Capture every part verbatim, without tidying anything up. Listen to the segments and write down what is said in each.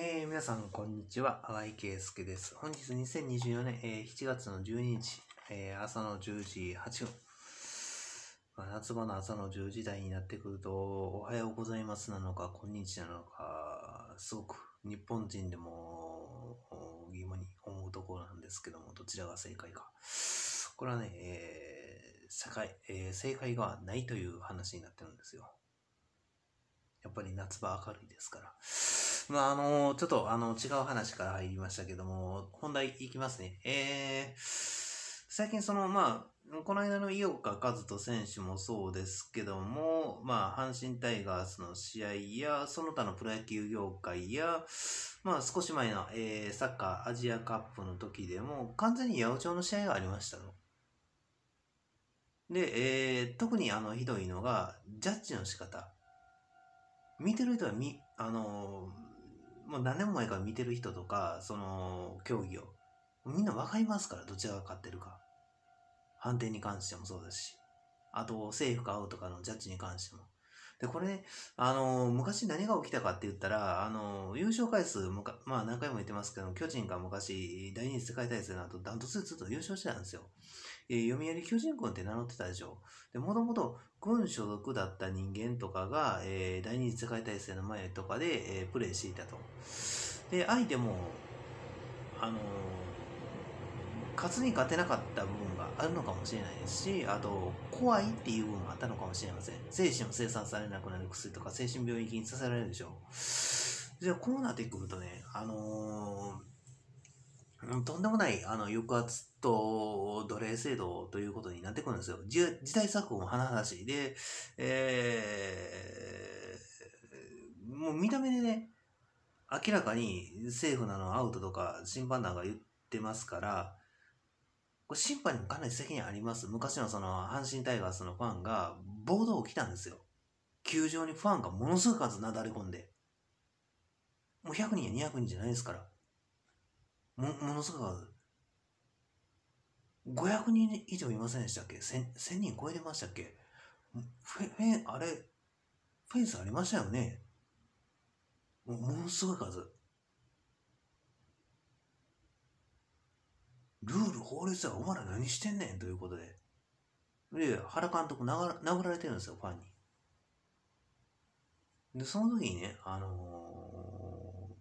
えー、皆さん、こんにちは。荒井圭介です。本日にせんにじゅうよねん、えー、しちがつのじゅうににち、えー、朝のじゅうじはっぷん。まあ、夏場の朝のじゅうじ台になってくると、おはようございますなのか、こんにちなのか、すごく日本人でも疑問に思うところなんですけども、どちらが正解か。これはね、えー、世界えー、正解がないという話になってるんですよ。やっぱり夏場明るいですから。まあ、あの、ちょっと、あの、違う話から入りましたけども、本題いきますね。えー、最近その、まあ、この間の井岡一翔選手もそうですけども、まあ、阪神タイガースの試合や、その他のプロ野球業界や、まあ、少し前の、えー、サッカーアジアカップの時でも、完全に八百長の試合がありましたの。で、えー、特にあの、ひどいのが、ジャッジの仕方。見てる人はみ、あのー、もう何年も前から見てる人とか、その、競技を、みんなわかりますから、どちらが勝ってるか。判定に関してもそうですし。あと、セーフかアウトかのジャッジに関しても。で、これね、あのー、昔何が起きたかって言ったら、あのー、優勝回数、むかまあ何回も言ってますけど、巨人が昔、第二次世界大戦の後、ダントツでずっと優勝してたんですよ。えー、読売巨人軍って名乗ってたでしょ。で、もともと軍所属だった人間とかが、えー、第二次世界大戦の前とかで、えー、プレーしていたと。で、相手も、あのー、勝つに勝てなかった部分があるのかもしれないですし、あと、怖いっていう部分もあったのかもしれません。精神を生産されなくなる薬とか、精神病院にさせられるでしょう。じゃあ、こうなってくるとね、あのー、とんでもないあの抑圧と奴隷制度ということになってくるんですよ。時代錯誤も甚だしい。で、えー、もう見た目でね、明らかに政府なのアウトとか審判団が言ってますから、これ審判にもかなり責任あります。昔のその阪神タイガースのファンが暴動起きたんですよ。球場にファンがものすごい数なだれ込んで。もうひゃくにんやにひゃくにんじゃないですから。もものすごい数。ごひゃくにん以上いませんでしたっけ？ せん せんにん超えてましたっけ？フェフェあれ、フェンスありましたよね。もものすごい数。ルール、法律はお前ら何してんねんということで。で、原監督殴ら殴られてるんですよ、ファンに。で、その時にね、あのー、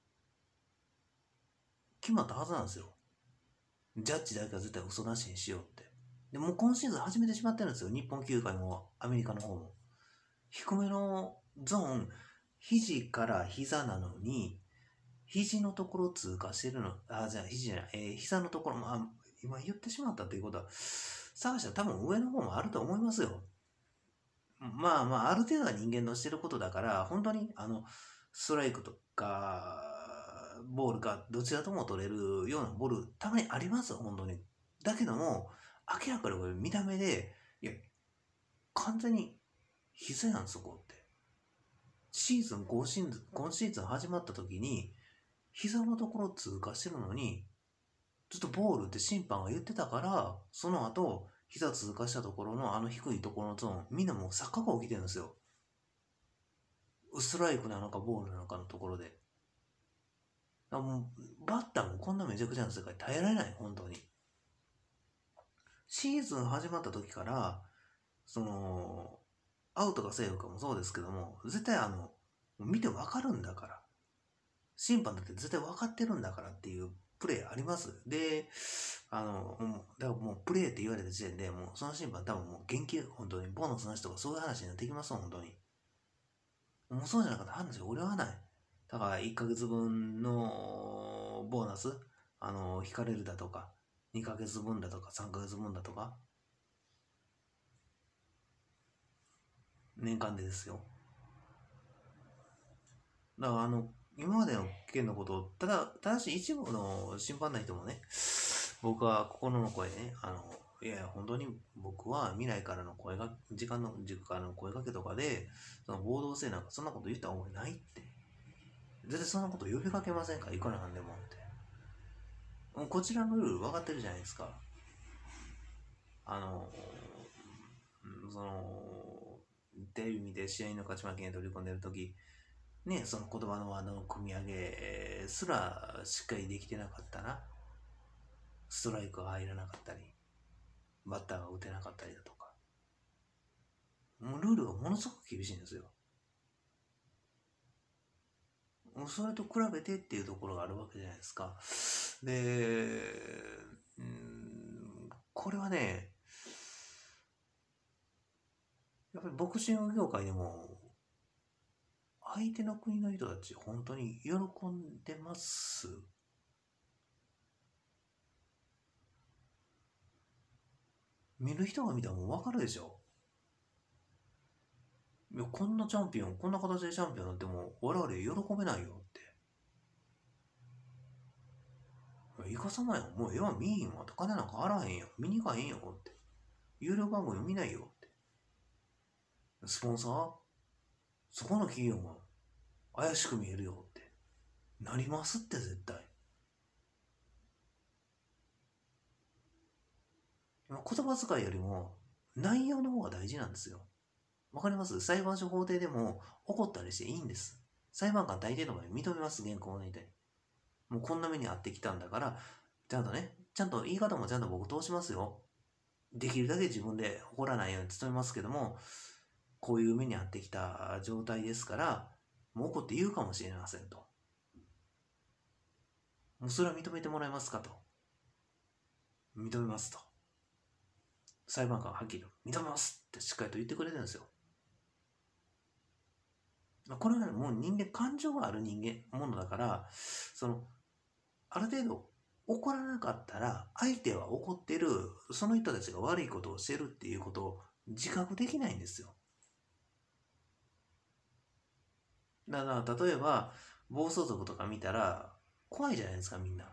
決まったはずなんですよ。ジャッジだけは絶対嘘なしにしようって。で、もう今シーズン始めてしまってるんですよ。日本球界もアメリカの方も。低めのゾーン、肘から膝なのに、肘のところ通過してるの、あ、じゃあ肘じゃない、えー、膝のところ、まあ、今言ってしまったということは、探したら多分上の方もあると思いますよ。まあまあ、ある程度は人間のしてることだから、本当に、あの、ストライクとか、ボールか、どちらとも取れるようなボール、たまにありますよ、本当に。だけども、明らかにこれ見た目で、いや、完全に膝やん、そこって。シーズン、今シーズン、今シーズン始まった時に、膝のところ通過してるのに、ちょっとボールって審判が言ってたから、その後、膝通過したところのあの低いところのゾーン、みんなもう錯覚が起きてるんですよ。ストライクなのかボールなのかのところで。あもうバッターもこんなめちゃくちゃな世界耐えられない、本当に。シーズン始まった時から、その、アウトかセーフかもそうですけども、絶対あの、見てわかるんだから。審判だって絶対分かってるんだからっていうプレーあります。で、あの、もう、だからもうプレーって言われた時点で、もうその審判多分もう言及、本当に、ボーナスなしとかそういう話になってきます本当に。もうそうじゃなかったら話俺はない。だからいっかげつぶんのボーナス、あの、引かれるだとか、にかげつぶんだとか、さんかげつぶんだとか、年間でですよ。だからあの、今までの件のことを、ただ、ただし一部の審判の人もね、僕は心の声でね、あの、いやいや、本当に僕は未来からの声が、時間の軸からの声かけとかで、その暴動性なんかそんなこと言った覚えないって。絶対そんなこと呼びかけませんかいくらなんでもって。もうこちらのルール分かってるじゃないですか。あの、その、テレビ見て試合の勝ち負けに取り込んでるとき、ね、その言葉のワードの組み上げすらしっかりできてなかったな。ストライクが入らなかったり、バッターが打てなかったりだとか。もうルールがものすごく厳しいんですよ。それと比べてっていうところがあるわけじゃないですか。で、うん、これはね、やっぱりボクシング業界でも、相手の国の人たち、本当に喜んでます。見る人が見たらもう分かるでしょ。いや、こんなチャンピオン、こんな形でチャンピオンなんてもう我々喜べないよって。いかさまよ。もうええわ、見いんわ。金なんか払えへんよ。見に行かへんよって。有料番組見ないよって。スポンサーそこの企業が怪しく見えるよって。なりますって絶対。言葉遣いよりも内容の方が大事なんですよ。わかります？裁判所法廷でも怒ったりしていいんです。裁判官大抵の場合認めます、原稿を抜いて。もうこんな目に遭ってきたんだから、ちゃんとね、ちゃんと言い方もちゃんと僕通しますよ。できるだけ自分で怒らないように努めますけども、こういう目に遭ってきた状態ですから、もう怒って言うかもしれませんと。もうそれは認めてもらえますかと。認めますと。裁判官ははっきり認めますってしっかりと言ってくれてるんですよ。これはもう人間、感情がある人間、ものだから、その、ある程度怒らなかったら、相手は怒ってる、その人たちが悪いことをしてるっていうことを自覚できないんですよ。だから例えば暴走族とか見たら怖いじゃないですか、みんな。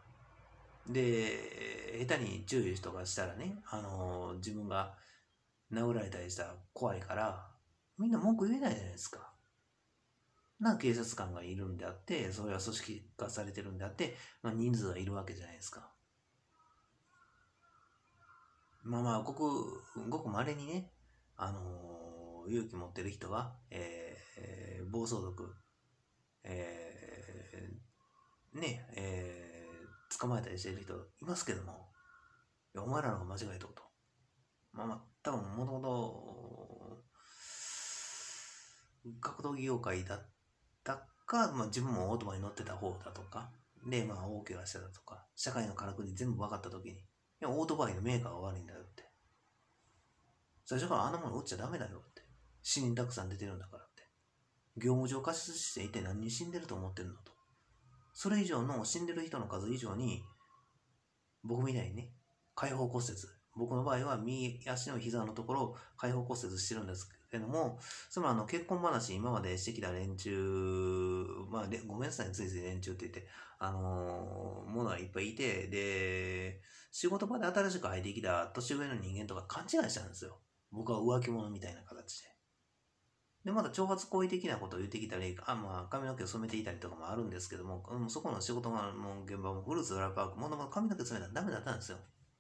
で下手に注意とかしたらね、あのー自分が殴られたりしたら怖いからみんな文句言えないじゃないですか。な警察官がいるんであって、それは組織化されてるんであって、まあ、人数がいるわけじゃないですか。まあまあごくごく稀にね、あのー勇気持ってる人が、えー、暴走族、えー、ね、えー、捕まえたりしてる人いますけども、いやお前らの方が間違えとると。まあまあ、多分もともと、格闘技業界だったか、まあ自分もオートバイに乗ってた方だとか、で、まあ大怪我してたとか、社会のからくり全部分かった時に、いや、オートバイのメーカーが悪いんだよって。最初からあんなもの売っちゃダメだよって。死人たくさん出てるんだからって。業務上過失して一体何人死んでると思ってるのと。それ以上の死んでる人の数以上に、僕みたいにね、開放骨折。僕の場合は右足の膝のところ開放骨折してるんですけども、そのあの結婚話今までしてきた連中、まあごめんなさい、ついつい連中って言って、あのー、ものがいっぱいいて、で、仕事場で新しく入ってきた年上の人間とか勘違いしたんですよ。僕は浮気者みたいな形で。で、まだ挑発行為的なことを言ってきたり、あまあ、髪の毛を染めていたりとかもあるんですけども、うん、そこの仕事の現場もフルーツドライパーク、もともと髪の毛染めたらダメだったんですよ。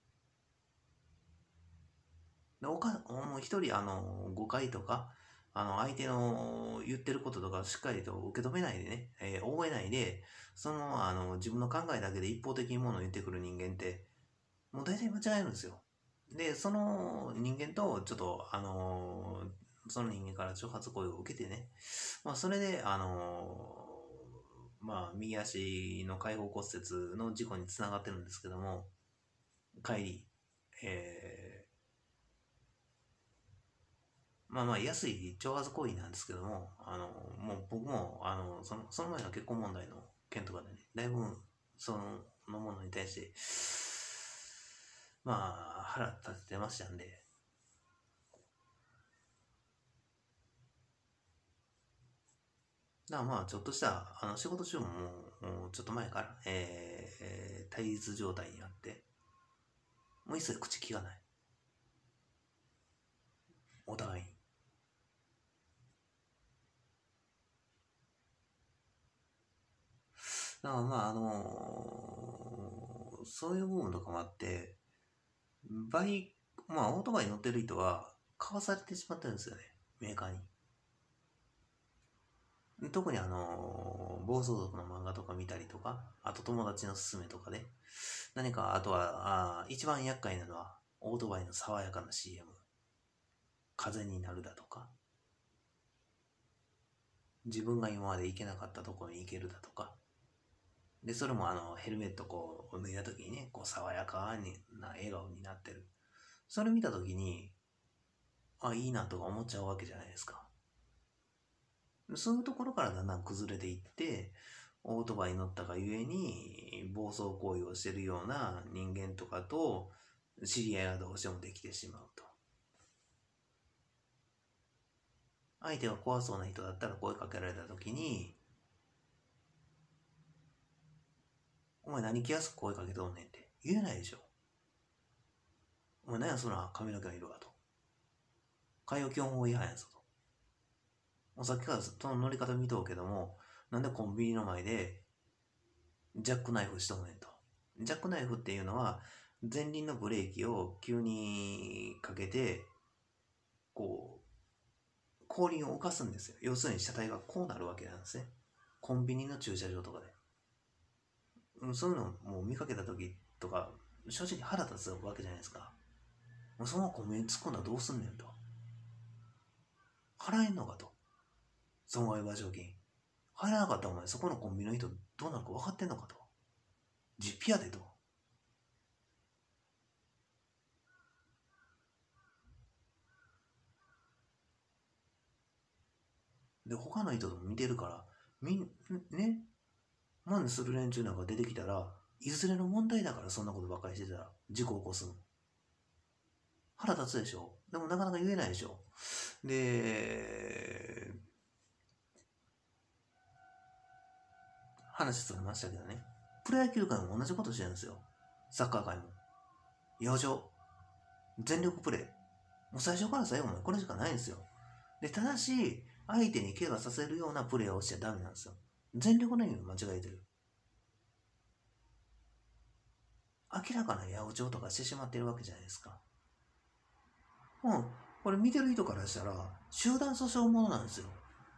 で、おか、もう一人、あの、誤解とか、あの、相手の言ってることとかをしっかりと受け止めないでね、えー、覚えないで、その、あの、自分の考えだけで一方的にものを言ってくる人間って、もう大体間違えるんですよ。で、その人間と、ちょっと、あのその人間から挑発行為を受けてね、まあ、それで、あのまあ、右足の開放骨折の事故につながってるんですけども、帰り、えー、まあまあ、安い挑発行為なんですけども、あのもう僕も、あのその、その前の結婚問題の件とかでね、だいぶ、そのものに対して、まあ、腹立ててましたんで、だからまあ、ちょっとした、あの、仕事中ももう、もうちょっと前から、えー、対立状態にあって、もう一切口利かない。お互いに。だからまあ、あのーそういう部分とかもあって、バイ、まあ、オートバイに乗ってる人は、買わされてしまってるんですよね、メーカーに。特にあのー暴走族の漫画画とか見たりとか、あと友達の勧めとかで、何か、あとは、あ一番厄介なのは、オートバイの爽やかな シーエム。風になるだとか、自分が今まで行けなかったところに行けるだとか、で、それもあの、ヘルメットこう、脱いだ時にね、こう、爽やかにな笑顔になってる。それ見た時に、あ、いいなとか思っちゃうわけじゃないですか。そういうところからだんだん崩れていって、オートバイに乗ったがゆえに、暴走行為をしているような人間とかと、知り合いがどうしてもできてしまうと。相手が怖そうな人だったら声かけられた時に、お前何気安く声かけとんねんって言えないでしょ。お前何やそら髪の毛の色がと。海洋基本法違反やぞと。もうさっきからその乗り方見とうけども、なんでコンビニの前でジャックナイフしとんねんと。ジャックナイフっていうのは、前輪のブレーキを急にかけて、こう、後輪を浮かすんですよ。要するに車体がこうなるわけなんですね。コンビニの駐車場とかで。そういうのもう見かけた時とか、正直腹立つわけじゃないですか。もうそのコンビニ突っ込んだらどうすんねんと。払えんのかと。損害賠償金。払えなかったらお前そこのコンビニの人どうなるか分かってんのかと。実費やでと。で、他の人とも見てるから、みん、ね、真似する連中なんか出てきたら、いずれの問題だからそんなことばっかりしてたら、事故起こすの。腹立つでしょ。でもなかなか言えないでしょ。で、話されましたけどね。プロ野球界も同じことしてるんですよ。サッカー界も。養生。全力プレー。もう最初から最後までこれしかないんですよ。で、ただし、相手に怪我させるようなプレーをしちゃダメなんですよ。全力の意味を間違えてる。明らかな八百長とかしてしまってるわけじゃないですか。うん。これ見てる人からしたら、集団訴訟ものなんですよ。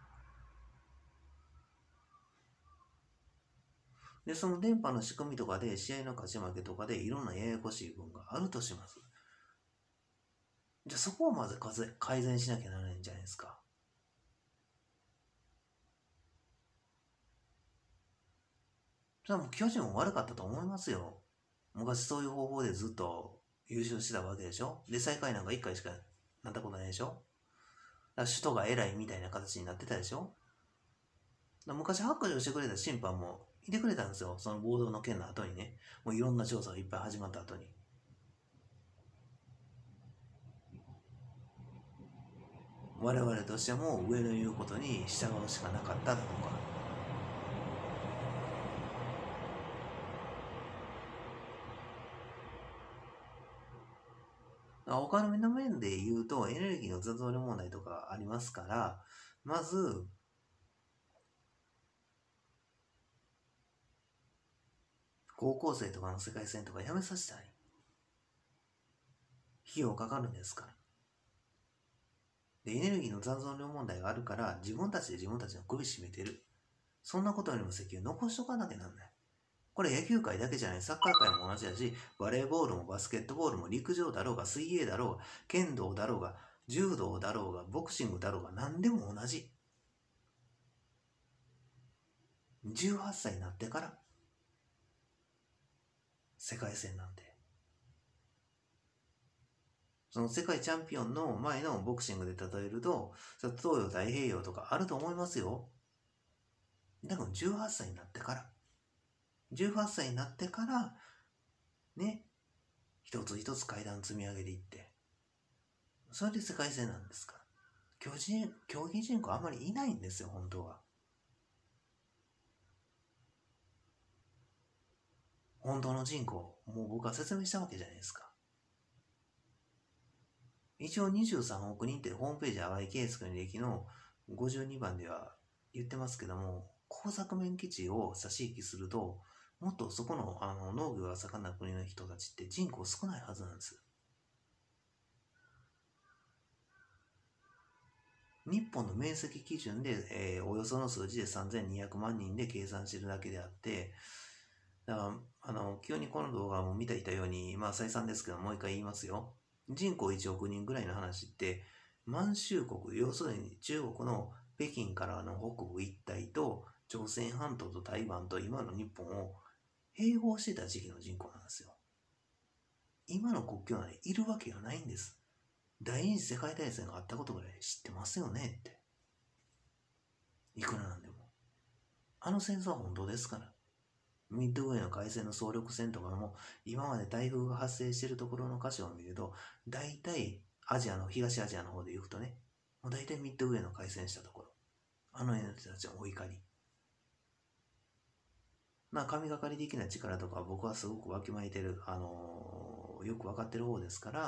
で、その電波の仕組みとかで、試合の勝ち負けとかでいろんなややこしい部分があるとします。じゃあそこをまず改善しなきゃならないんじゃないですか。それはもう巨人も悪かったと思いますよ。昔そういう方法でずっと優勝してたわけでしょ。で、最下位なんかいっかいしかなったことないでしょ。だから首都が偉いみたいな形になってたでしょ。だ昔白状してくれた審判もいてくれたんですよ。その暴動の件の後にね。もういろんな調査がいっぱい始まった後に。我々としても上の言うことに従うしかなかっただとか。お金の面で言うとエネルギーの雑増量問題とかありますから、まず、高校生とかの世界戦とかやめさせたい。費用かかるんですから。で、エネルギーの残存量問題があるから、自分たちで自分たちの首絞めてる。そんなことよりも責任を残しとかなきゃなんない。これ野球界だけじゃない、サッカー界も同じだし、バレーボールもバスケットボールも陸上だろうが、水泳だろうが、剣道だろうが、柔道だろうが、ボクシングだろうが、何でも同じ。じゅうはっさいになってから、世界戦なんて。その世界チャンピオンの前のボクシングで例えると、東洋太平洋とかあると思いますよ。でもじゅうはっさいになってから、じゅうはっさいになってから、ね、一つ一つ階段積み上げていって、それで世界戦なんですから。競技競技人口あんまりいないんですよ、本当は。本当の人口、もう僕は説明したわけじゃないですか。一応にじゅうさんおく人ってホームページ淡井圭介の履歴のごじゅうにばんでは言ってますけども、耕作面基地を差し引きすると、もっとそこの、あの農業が盛んな国の人たちって人口少ないはずなんです。 日本の面積基準で、えーおよその数字でさんぜんにひゃくまん人で計算してるだけであって、だから、あの、急にこの動画も見ていたように、まあ再三ですけど、もう一回言いますよ。人口いちおく人ぐらいの話って、満州国、要するに中国の北京からの北部一帯と、朝鮮半島と台湾と今の日本を併合してた時期の人口なんですよ。今の国境内にいるわけがないんです。第二次世界大戦があったことぐらい知ってますよねって。いくらなんでも。あの戦争は本当ですから。ミッドウェーの海戦の総力戦とかも、今まで台風が発生しているところの箇所を見ると、大体アジアの、東アジアの方で行くとね、もう大体ミッドウェーの海戦したところ。あの人たちはお怒り。まあ、神がかり的な力とか僕はすごくわきまえてる、あのーよくわかってる方ですから、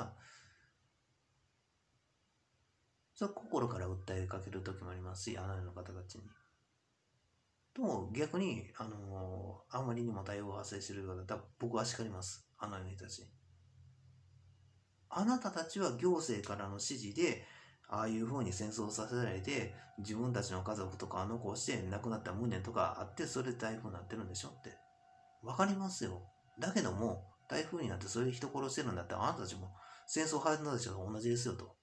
それは心から訴えかける時もありますし、あの世の方たちに。とも逆に、あのーあまりにも対応が発生しているようだったら僕は叱ります。あの世の人たちに。あなたたちは行政からの指示で、ああいう風に戦争させられて、自分たちの家族とか残して亡くなった無念とかあって、それで台風になってるんでしょって。わかりますよ。だけども、台風になってそれで人殺してるんだったら、あなたたちも戦争始めた人と同じですよと。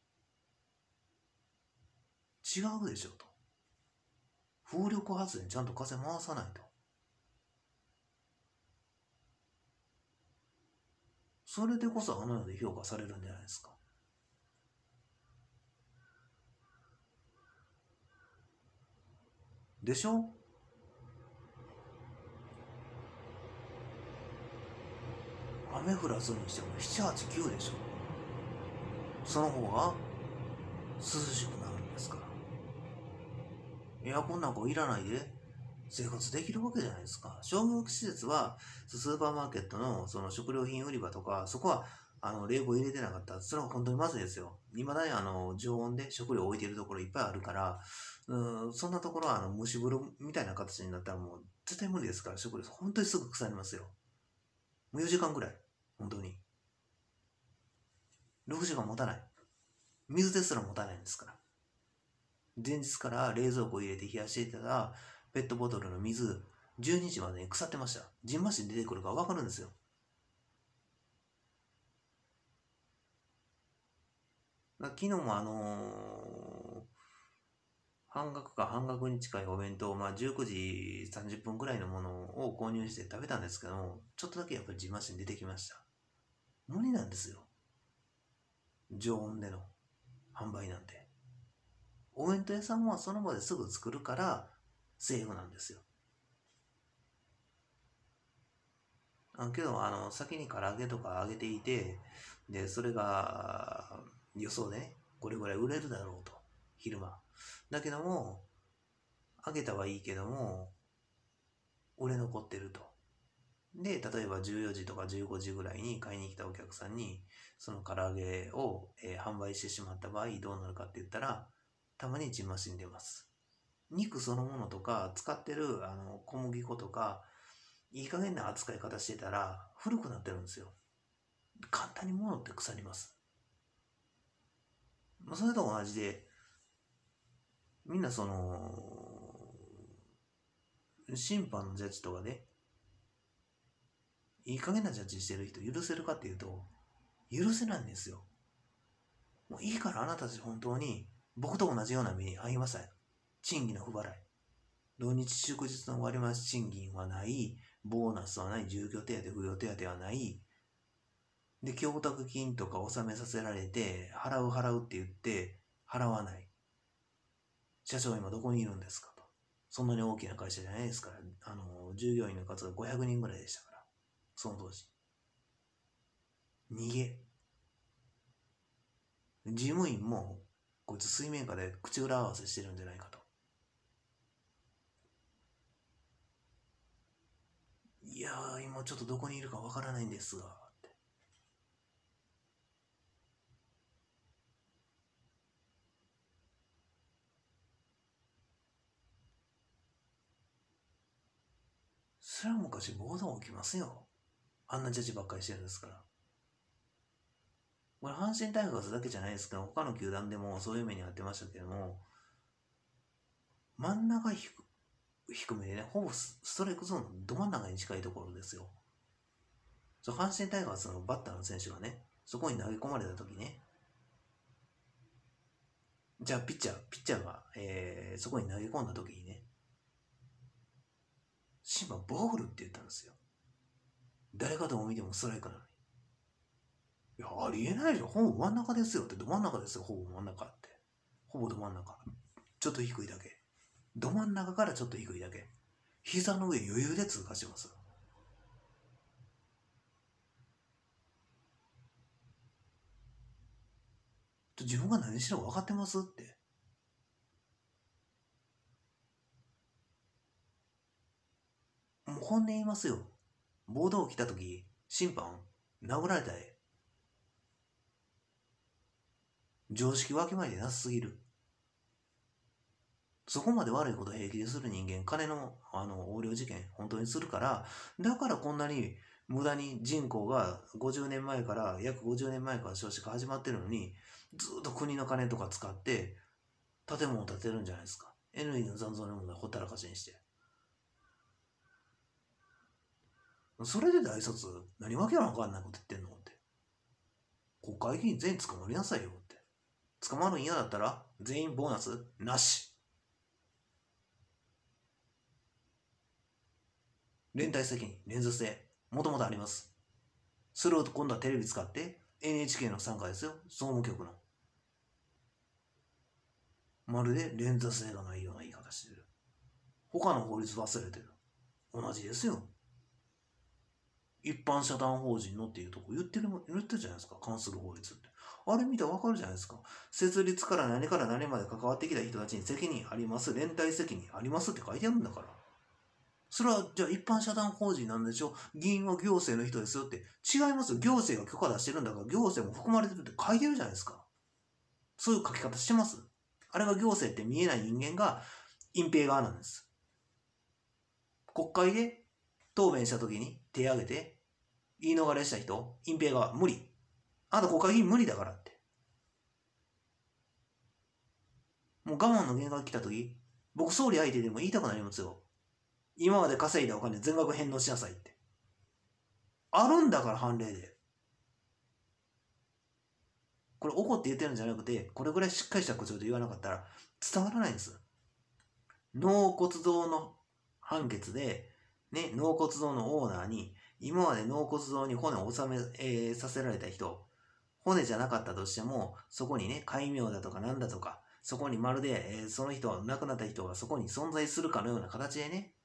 違うでしょと。風力発電ちゃんと風回さないと。それでこそあの世で評価されるんじゃないですか。でしょ？雨降らずにしてもなな、はち、きゅうでしょ。その方が涼しくなるんですから。エアコンなんかいらないで生活できるわけじゃないですか。商業施設はスーパーマーケットのその食料品売り場とか、そこはあの冷房入れてなかったら、それは本当にまずいですよ。未だにあの常温で食料を置いてるところいっぱいあるから、うん、そんなところはあの蒸し風呂みたいな形になったらもう絶対無理ですから、食料本当にすぐ腐りますよ。もうよじかんぐらい。本当に。ろくじかん持たない。水ですら持たないんですから。前日から冷蔵庫入れて冷やしていたら、ペットボトルの水、じゅうにじまでに腐ってました。ジンマシン出てくるから分かるんですよ。昨日もあのー半額か半額に近いお弁当、まあじゅうくじさんじゅっぷんぐらいのものを購入して食べたんですけど、ちょっとだけやっぱりジンマシン出てきました。無理なんですよ。常温での販売なんて。お弁当屋さんはその場ですぐ作るからセーフなんですよ。あけど、あの、先に唐揚げとか揚げていて、で、それが予想でね、これぐらい売れるだろうと、昼間。だけども、揚げたはいいけども、売れ残ってると。で、例えばじゅうよじとかじゅうごじぐらいに買いに来たお客さんに、その唐揚げを、えー販売してしまった場合どうなるかって言ったら、たまにジンマシン出ます。肉そのものとか、使ってるあの小麦粉とか、いい加減な扱い方してたら古くなってるんですよ。簡単に物って腐ります。それと同じで、みんなその、審判のジャッジとかで、いい加減なジャッジしてる人許せるかっていうと、許せないんですよ。もういいからあなたたち本当に僕と同じような目に遭いません。賃金の不払い。土日祝日の割増賃金はない、ボーナスはない、住居手当、扶養手当はない、で、供託金とか納めさせられて、払う払うって言って、払わない。社長今どこにいるんですかと。そんなに大きな会社じゃないですから、あの、従業員の数がごひゃくにんぐらいでしたから、その当時。逃げ。事務員も、こいつ水面下で口裏合わせしてるんじゃないかと。いやー、今ちょっとどこにいるかわからないんですが、って。それは昔暴動起きますよ。あんなジャッジばっかりしてるんですから。 これ阪神タイガースだけじゃないですけど、他の球団でもそういう目に遭ってましたけども、真ん中低低めでね、ほぼストライクゾーンのど真ん中に近いところですよ。そう阪神タイガースのバッターの選手がね、そこに投げ込まれた時ね、じゃあピッチャー、ピッチャーが、えー、そこに投げ込んだ時にね、審判ボールって言ったんですよ。誰かとも見てもストライクなのに。いや、ありえないじゃん。ほぼ真ん中ですよって、ど真ん中ですよ、ほぼ真ん中って。ほぼど真ん中。ちょっと低いだけ。ど真ん中からちょっと低いだけ。膝の上余裕で通過します。自分が何しろ分かってますって。もう本音言いますよ。暴動起きた時、審判、殴られたい。常識わきまえてなさすぎる。そこまで悪いことを平気でする人間、金の、あの横領事件、本当にするから、だからこんなに無駄に人口がごじゅうねんまえから、約ごじゅうねんまえから少子化始まってるのに、ずっと国の金とか使って建物を建てるんじゃないですか。エネルギーの残存の問題ほったらかしにして。それで大卒、何わけわかんないこと言ってんのって。国会議員全員捕まりなさいよって。捕まるん嫌だったら全員ボーナスなし。連帯責任、連続性、もともとあります。それを今度はテレビ使って エヌエイチケー の傘下ですよ、総務局の。まるで連続性がないような言い方してる。他の法律忘れてる。同じですよ。一般社団法人のっていうとこ言ってる、言ってるじゃないですか、関する法律って。あれ見たらわかるじゃないですか。設立から何から何まで関わってきた人たちに責任あります、連帯責任ありますって書いてあるんだから。それはじゃあ一般社団法人なんでしょ、議員は行政の人ですよって。違いますよ。行政が許可出してるんだから行政も含まれてるって書いてるじゃないですか。そういう書き方してます。あれが行政って見えない人間が隠蔽側なんです。国会で答弁した時に手を挙げて言い逃れした人、隠蔽側無理。あなた国会議員無理だからって。もう我慢の限界が来た時、僕総理相手でも言いたくなりますよ。今まで稼いだお金全額返納しなさいって。あるんだから判例で。これ怒って言ってるんじゃなくて、これぐらいしっかりした口調で言わなかったら伝わらないんです。納骨堂の判決で、ね、納骨堂のオーナーに、今まで納骨堂に骨を納め、えー、させられた人、骨じゃなかったとしても、そこにね、戒名だとかなんだとか、そこにまるで、えー、その人、亡くなった人がそこに存在するかのような形でね、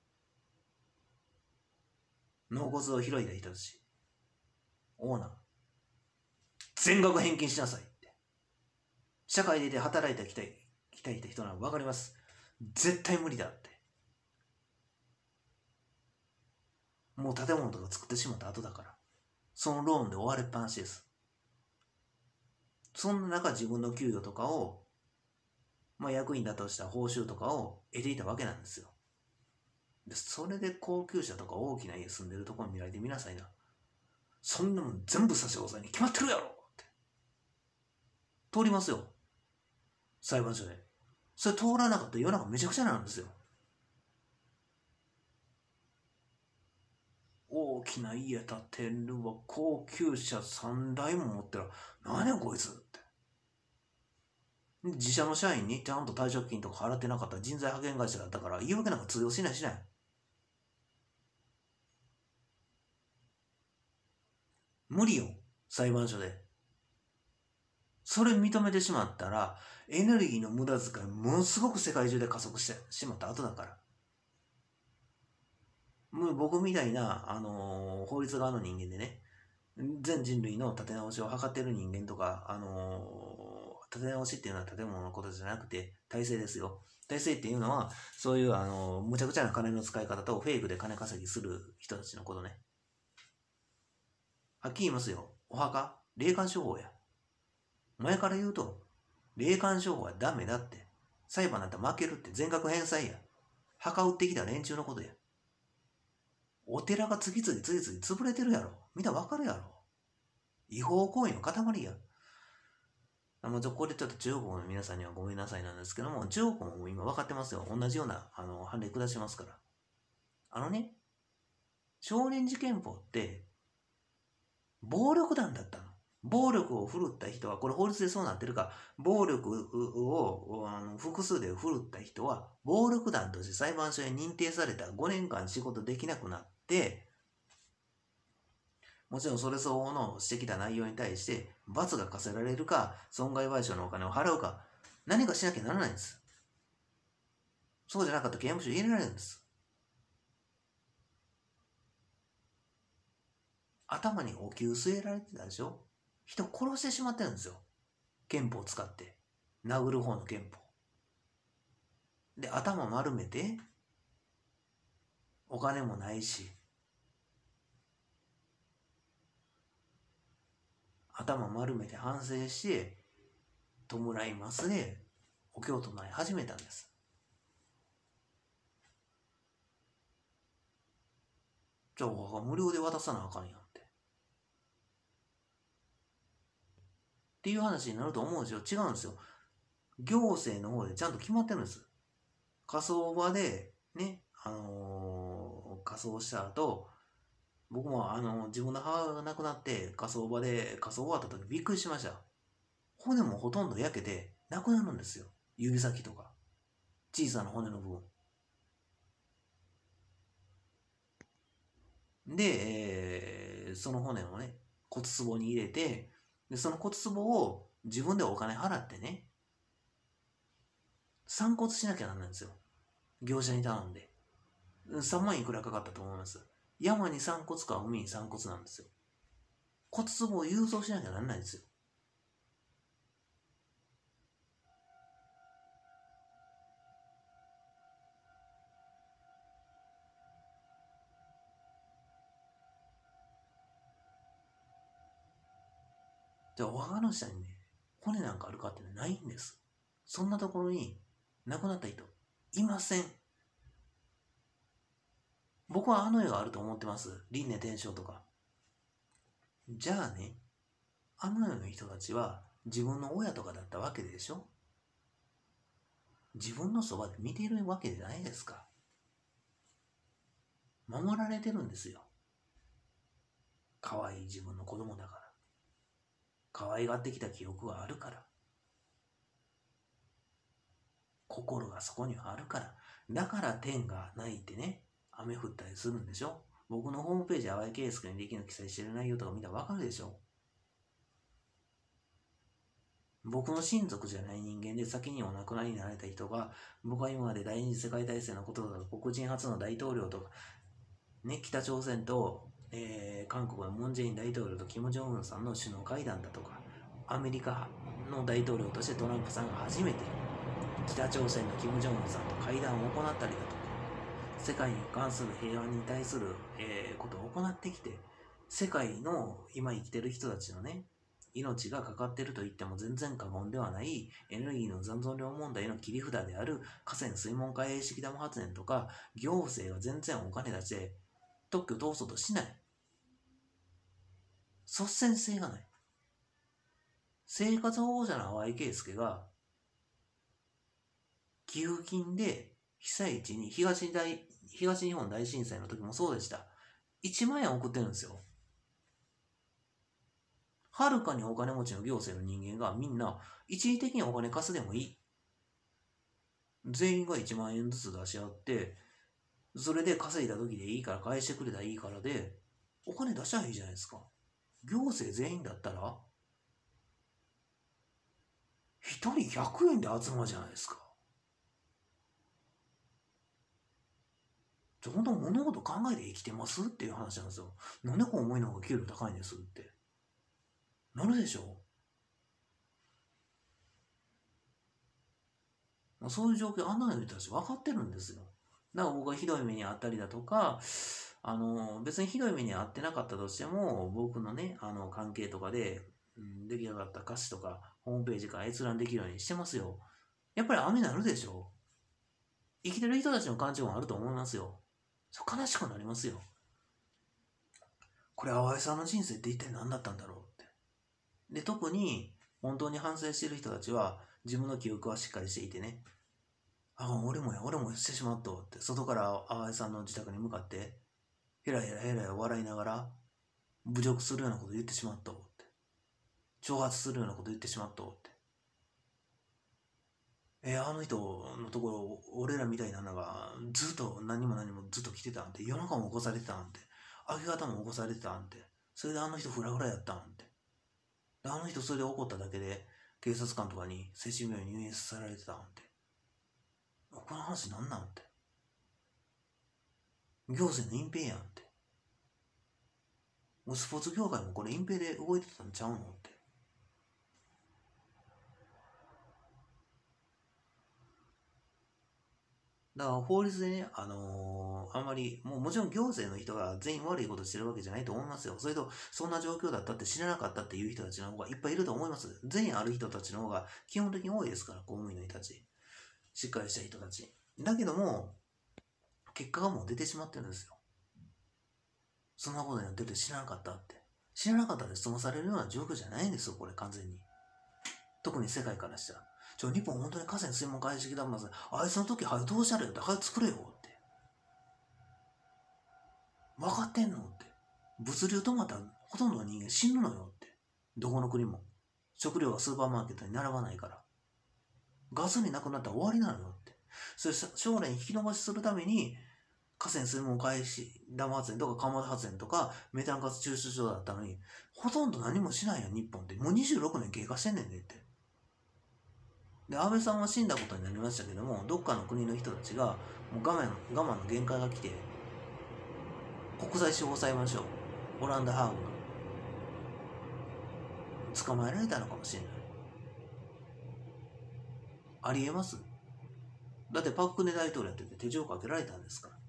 納骨堂を開いた人たち、オーナー、全額返金しなさいって。社会でいて働いてきたい、きたい人なの分かります。絶対無理だって。もう建物とか作ってしまった後だから。そのローンで終われっぱなしです。そんな中自分の給与とかを、まあ役員だとした報酬とかを得ていたわけなんですよ。でそれで高級車とか大きな家住んでるところに見られてみなさいな。そんなもん全部差し押さえに決まってるやろって。通りますよ。裁判所で。それ通らなかったら世の中めちゃくちゃなんですよ。大きな家建てるわ、高級車さんだいも持ってら、何やこいつって。自社の社員にちゃんと退職金とか払ってなかった人材派遣会社だったから言い訳なんか通用しないしない。無理よ、裁判所で。それ認めてしまったら、エネルギーの無駄遣いものすごく世界中で加速してしまった後だから。もう僕みたいな、あのー、法律側の人間でね、全人類の立て直しを図ってる人間とか、あのー、立て直しっていうのは建物のことじゃなくて、体制ですよ。体制っていうのは、そういう、あのー、むちゃくちゃな金の使い方とフェイクで金稼ぎする人たちのことね。はっきり言いますよ。お墓、霊感商法や。前から言うと、霊感商法はダメだって。裁判なんて負けるって全額返済や。墓売ってきた連中のことや。お寺が次々次々潰れてるやろ。みんなわかるやろ。 違法行為の塊や。あのこれちょっと中国の皆さんにはごめんなさいなんですけども、中国も今分かってますよ。同じようなあの判例下しますから。あのね、少年事件法って暴力団だったの。暴力を振るった人は、これ法律でそうなってるか、暴力をあの複数で振るった人は、暴力団として裁判所に認定されたごねんかん仕事できなくなって、もちろんそれ相応のしてきた内容に対して罰が課せられるか、損害賠償のお金を払うか、何かしなきゃならないんです。そうじゃなかったら刑務所入れられるんです。頭にお灸据えられてたでしょ。人殺してしまってるんですよ。憲法を使って。殴る方の憲法。で、頭丸めて、お金もないし、頭丸めて反省して、弔いますで、お経を唱え始めたんです。じゃあ、無料で渡さなあかんやんって。っていう話になると思うんですよ。違うんですよ。行政の方でちゃんと決まってるんです。火葬場で、ね、あのー、火葬した後、僕も、あのー、自分の母が亡くなって火葬場で火葬終わった時びっくりしました。骨もほとんど焼けてなくなるんですよ。指先とか。小さな骨の部分。で、えー、その骨をね、骨壺に入れて、でその骨壺を自分でお金払ってね、散骨しなきゃなんないんですよ。業者に頼んで。さんまんいくらかかったと思います。山に散骨か海に散骨なんですよ。骨壺を郵送しなきゃなんないんですよ。じゃあお墓の下にね、骨なんかあるかってないんです。そんなところに亡くなった人いません。僕はあの世があると思ってます。輪廻転生とか。じゃあね、あの世の人たちは自分の親とかだったわけでしょ。自分のそばで見ているわけじゃないですか。守られてるんですよ。可愛い自分の子供だから。可愛がってきた記憶があるから。心がそこにはあるから。だから天がないってね、雨降ったりするんでしょ。僕のホームページ、淡井圭介にできる記載してる内容とか見たらわかるでしょ。僕の親族じゃない人間で先にお亡くなりになられた人が、僕は今まで第二次世界大戦のこととか、黒人初の大統領とか、ね、北朝鮮と、えー、韓国のムン・ジェイン大統領とキム・ジョンウンさんの首脳会談だとか、アメリカの大統領としてトランプさんが初めて北朝鮮のキム・ジョンウンさんと会談を行ったりだとか、世界に関する平和に対する、えー、ことを行ってきて、世界の今生きてる人たちのね、命がかかっていると言っても全然過言ではないエネルギーの残存量問題の切り札である河川水門海営式ダム発電とか、行政が全然お金出して特許通そうとしない。率先性がない。生活保護者の淡井圭介が寄付金で被災地に 東, 大東日本大震災の時もそうでした。いちまんえん送ってるんですよ。はるかにお金持ちの行政の人間がみんな一時的にお金貸すでもいい。全員がいちまんえんずつ出し合って、それで稼いだ時でいいから返してくれたらいいからで、お金出しゃいいじゃないですか。行政全員だったら、ひとりひゃくえんで集まるじゃないですか。ちょうど物事考えて生きてますっていう話なんですよ。なんでこう思いの方が給料高いんですって。なるでしょう。そういう状況、あんなの人たち分かってるんですよ。だから僕がひどい目にあったりだとか、あの別にひどい目にあってなかったとしても、僕のね、あの関係とかで、うん、出来上がった歌詞とか、ホームページから閲覧できるようにしてますよ。やっぱり雨なるでしょ。生きてる人たちの感情もあると思いますよ。悲しくなりますよ。これ、淡井さんの人生って一体何だったんだろうって。 で、特に本当に反省している人たちは自分の記憶はしっかりしていてね、あ、俺もや、俺もしてしまったって、外から淡井さんの自宅に向かって、ヘラヘラヘラヘラ笑いながら、侮辱するようなこと言ってしまったって。挑発するようなこと言ってしまったって。えー、あの人のところ、俺らみたいなのが、ずっと何も何もずっと来てたんて、夜中も起こされてたんて、明け方も起こされてたんて、それであの人フラフラやったんて。で、あの人それで怒っただけで、警察官とかに精神病院に入院させられてたんて。この話なんなんて。行政の隠蔽やんって。スポーツ業界もこれ隠蔽で動いてたんちゃうのって。だから法律でね、あのー、あんまり、もうもちろん行政の人が全員悪いことしてるわけじゃないと思いますよ。それと、そんな状況だったって知らなかったっていう人たちの方がいっぱいいると思います。全員ある人たちの方が基本的に多いですから、公務員の人たち。しっかりした人たち。だけども、結果がもう出てしまってるんですよ。そんなことになってて知らなかったって。知らなかったで質問されるような状況じゃないんですよ、これ完全に。特に世界からしたら。ちょ、日本本当に河川水門解析ダムますあいつの時、はい、どうしたらよって、はい、作れよって。分かってんのって。物流止まったらほとんどの人間死ぬのよって。どこの国も。食料がスーパーマーケットに並ばないから。ガスになくなったら終わりなのよって。それ将来に引き延ばしするために、河川水門解析ダム発電とか蒲田発電とかメタンガス抽出所だったのに、ほとんど何もしないやん、日本って。もうにじゅうろくねん経過してんねんねって。で、安倍さんは死んだことになりましたけども、どっかの国の人たちが、もう我慢、我慢の限界が来て、国際司法裁判所、オランダ・ハーグが捕まえられたのかもしれない。ありえます？だってパククネ大統領やってて手錠かけられたんですから。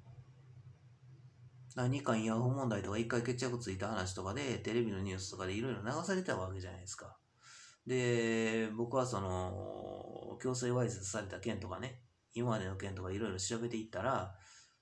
日韓慰安婦問題とか一回決着ついた話とかで、テレビのニュースとかでいろいろ流されたわけじゃないですか。で、僕はその、強制わいせつされた件とかね、今までの件とかいろいろ調べていったら、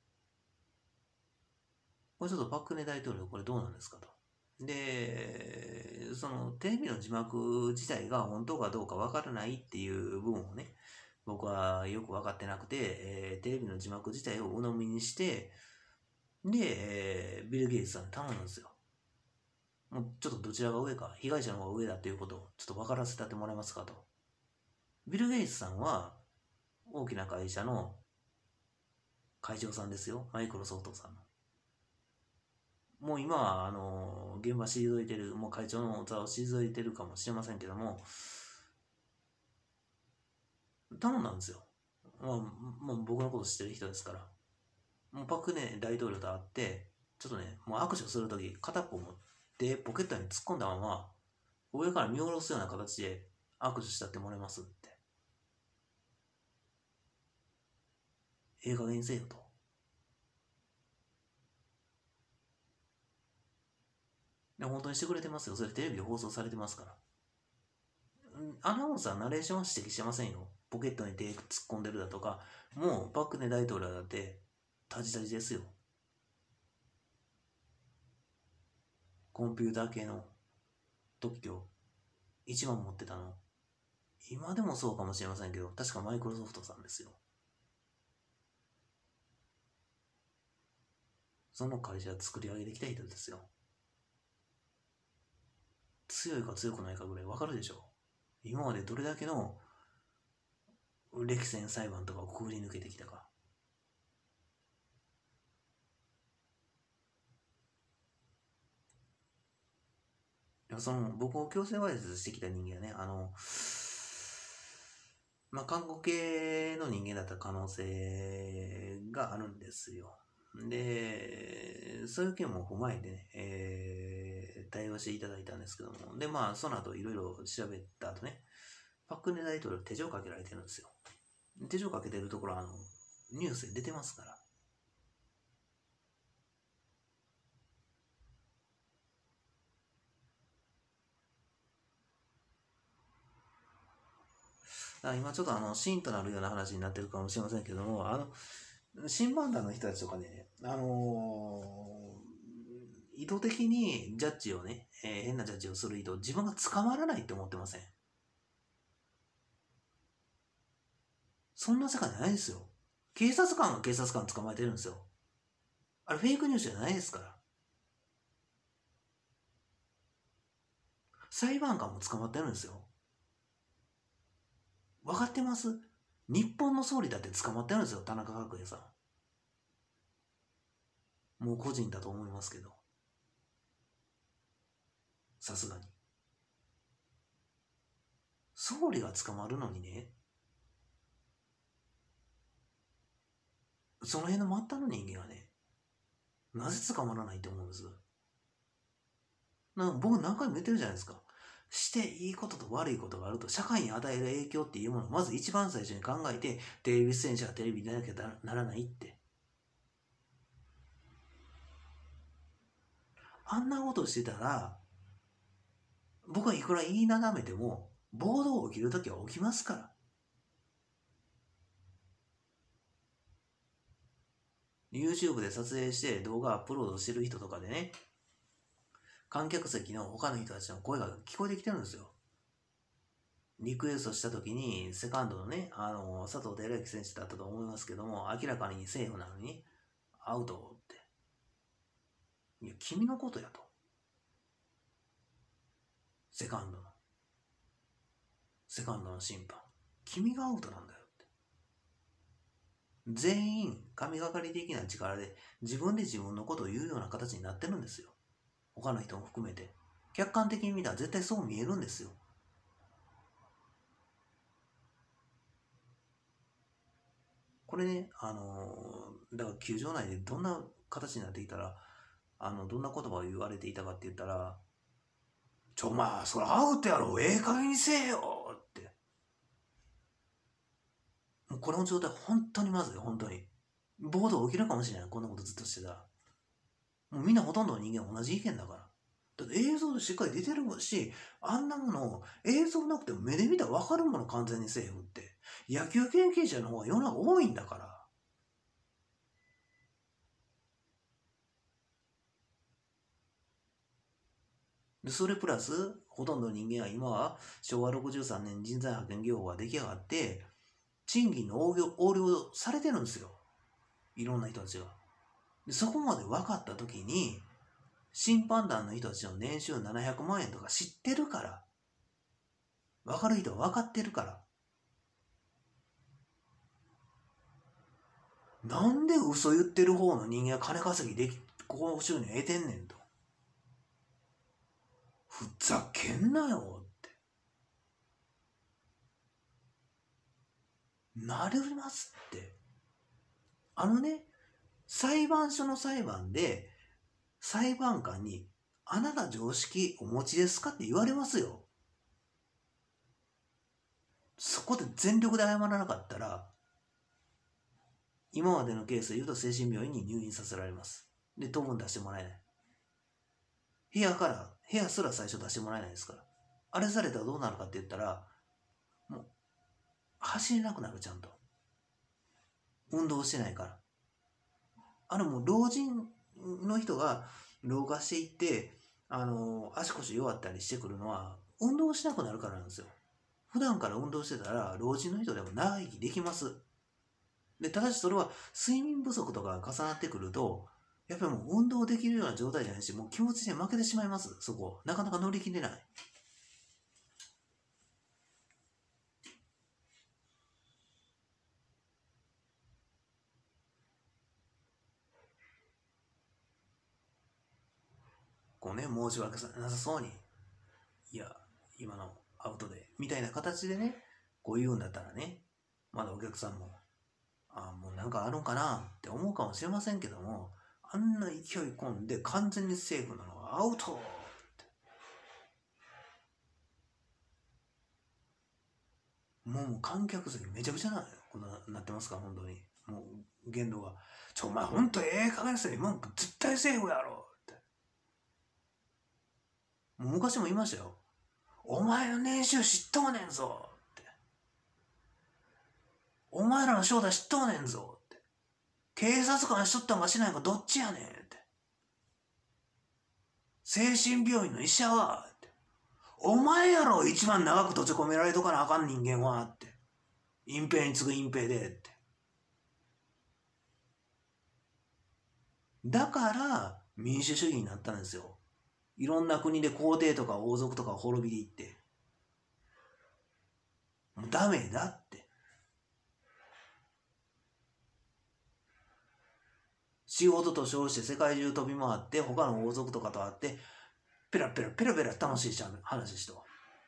これちょっとパククネ大統領これどうなんですかと。で、そのテレビの字幕自体が本当かどうかわからないっていう部分をね、僕はよく分かってなくて、えー、テレビの字幕自体を鵜呑みにして、で、えー、ビル・ゲイツさんに頼むんですよ。もうちょっとどちらが上か、被害者の方が上だということをちょっと分からせてってもらえますかと。ビル・ゲイツさんは大きな会社の会長さんですよ。マイクロソフトさんの。もう今は、あの、現場退いてる、もう会長の座を退いてるかもしれませんけども、頼んだんですよ。まあ、もう僕のこと知ってる人ですから。もうパクね大統領と会って、ちょっとね、もう握手するとき、片っぽ持ってポケットに突っ込んだまま、上から見下ろすような形で握手したってもらえますって。ええ加減にせよと。で本当にしてくれてますよ。それテレビで放送されてますから。アナウンサーナレーションは指摘してませんよ。ポケットに手突っ込んでるだとか、もうパクネ大統領だってタジタジですよ。コンピューター系の特許一番持ってたの。今でもそうかもしれませんけど、確かマイクロソフトさんですよ。その会社作り上げてきた人ですよ。強いか強くないかぐらいわかるでしょ。今までどれだけの歴戦裁判とかをくぐり抜けてきたか。いやその僕を強制わいせつしてきた人間はね、あの、まあ、韓国系の人間だった可能性があるんですよ。で、そういう件も踏まえてね、えー、対応していただいたんですけども、で、まあ、その後いろいろ調べた後ね、パククネ大統領手錠かけられてるんですよ。手錠かけてるところは、あの、ニュースで出てますから。だから今ちょっとあの、シーンとなるような話になってるかもしれませんけども、あの、新聞団の人たちとかね、あのー、い図的にジャッジをね、えー変なジャッジをする人、自分が捕まらないって思ってません？そんな世界ないですよ。警察官が警察官捕まえてるんですよ。あれフェイクニュースじゃないですから。裁判官も捕まってるんですよ。分かってます？日本の総理だって捕まってるんですよ、田中角栄さん。もう個人だと思いますけど。さすがに。総理が捕まるのにね、その辺の末端の人間はね、なぜ捕まらないと思うんです。な僕何回も言ってるじゃないですか。していいことと悪いことがあると、社会に与える影響っていうものをまず一番最初に考えて、テレビ出演者はテレビに出なきゃならないって。あんなことしてたら、僕はいくら言いなだめても、暴動起きるときは起きますから。YouTube で撮影して動画アップロードしてる人とかでね、観客席の他の人たちの声が聞こえてきてるんですよ。リクエストした時に、セカンドのね、あの、佐藤輝明選手だったと思いますけども、明らかにセーフなのに、アウトって。いや、君のことやと。セカンドの。セカンドの審判。君がアウトなんだよって。全員、神がかり的な力で、自分で自分のことを言うような形になってるんですよ。他の人も含めて。客観的に見たら絶対そう見えるんですよ。これね、あのー、だから球場内でどんな形になっていたら、あの、どんな言葉を言われていたかって言ったら、ちょ、まあ、それアウトやろ、ええ加減にせえよって。もうこの状態、本当にまずい、本当に。暴動起きるかもしれない、こんなことずっとしてたら。もうみんなほとんどの人間は同じ意見だから。だって映像でしっかり出てるし、あんなもの、映像なくても目で見たら分かるもの完全にセーフって。野球研究者の方が世の中多いんだから。でそれプラス、ほとんどの人間は今は昭和ろくじゅうさんねん人材派遣業法が出来上がって、賃金の横領横領されてるんですよ。いろんな人たちが。でそこまで分かったときに、審判団の人たちの年収ななひゃくまんえんとか知ってるから。分かる人は分かってるから。なんで嘘言ってる方の人間が金稼ぎでき、高収入得てんねんと。ふざけんなよって。なりますって。あのね、裁判所の裁判で、裁判官に、あなた常識お持ちですかって言われますよ。そこで全力で謝らなかったら、今までのケースで言うと精神病院に入院させられます。で、当分出してもらえない。部屋から、部屋すら最初出してもらえないですから。あれされたらどうなるかって言ったら、もう、走れなくなる、ちゃんと。運動してないから。あれもう老人の人が老化していって、あの、足腰弱ったりしてくるのは、運動しなくなるからなんですよ。普段から運動してたら、老人の人でも長生きできます。で、ただしそれは睡眠不足とか重なってくると、やっぱりもう運動できるような状態じゃないし、もう気持ちで負けてしまいます、そこ。なかなか乗り切れない。こうね、申し訳なさそうに、いや、今のアウトで、みたいな形でね、こう言うんだったらね、まだお客さんも、あもうなんかあるんかなって思うかもしれませんけども、あんな勢い込んで完全にセーフなのはアウトって。もう観客席めちゃくちゃなこんななってますから、本当に。もう言動が、ちょ、お前ほんとええ加減せよ、今絶対セーフやろって。もう昔も言いましたよ。お前の年収知っとうねんぞって。お前らの正体知っとうねんぞって。警察官しとったんかしないかどっちやねんって。 精神病院の医者はって、お前やろ一番長く閉じ込められとかなあかん人間はって、隠蔽に次ぐ隠蔽でって。だから民主主義になったんですよ。いろんな国で皇帝とか王族とか滅びていって、もうダメだって。仕事と称して世界中飛び回って他の王族とかと会ってペラペラペラペラ楽しい話しと、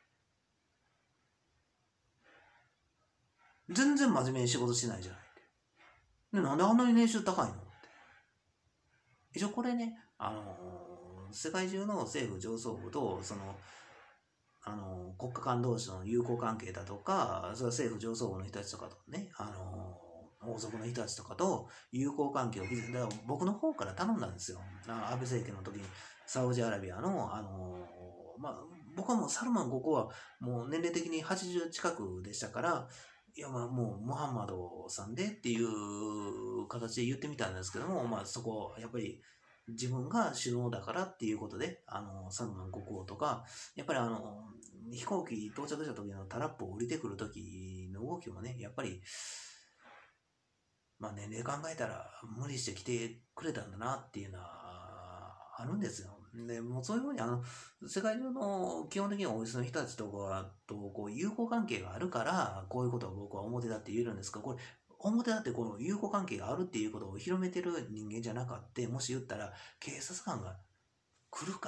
全然真面目に仕事しないじゃない。で、なんであんなに年収高いのって。一応これね、あのー、世界中の政府上層部とそのあのー、国家間同士の友好関係だとか、それは政府上層部の人たちとかとね、あのー王族の人たちとかと友好関係を築いて、だから僕の方から頼んだんですよ。安倍政権の時にサウジアラビアの、あのー、まあ、僕はもうサルマン国王はもう年齢的にはちじゅう近くでしたから、いやまあもうムハンマドさんでっていう形で言ってみたんですけども、まあそこやっぱり自分が首脳だからっていうことで、あのサルマン国王とか、やっぱりあの飛行機到着した時のタラップを降りてくる時の動きもね、やっぱりまあ年齢考えたら無理して来てくれたんだなっていうのはあるんですよ。で、もうそういうふうにあの、世界中の基本的には王室の人たちとかとこう友好関係があるから、こういうことを僕は表だって言えるんですが、これ、表だってこの友好関係があるっていうことを広めてる人間じゃなかった、もし言ったら警察官が来るから。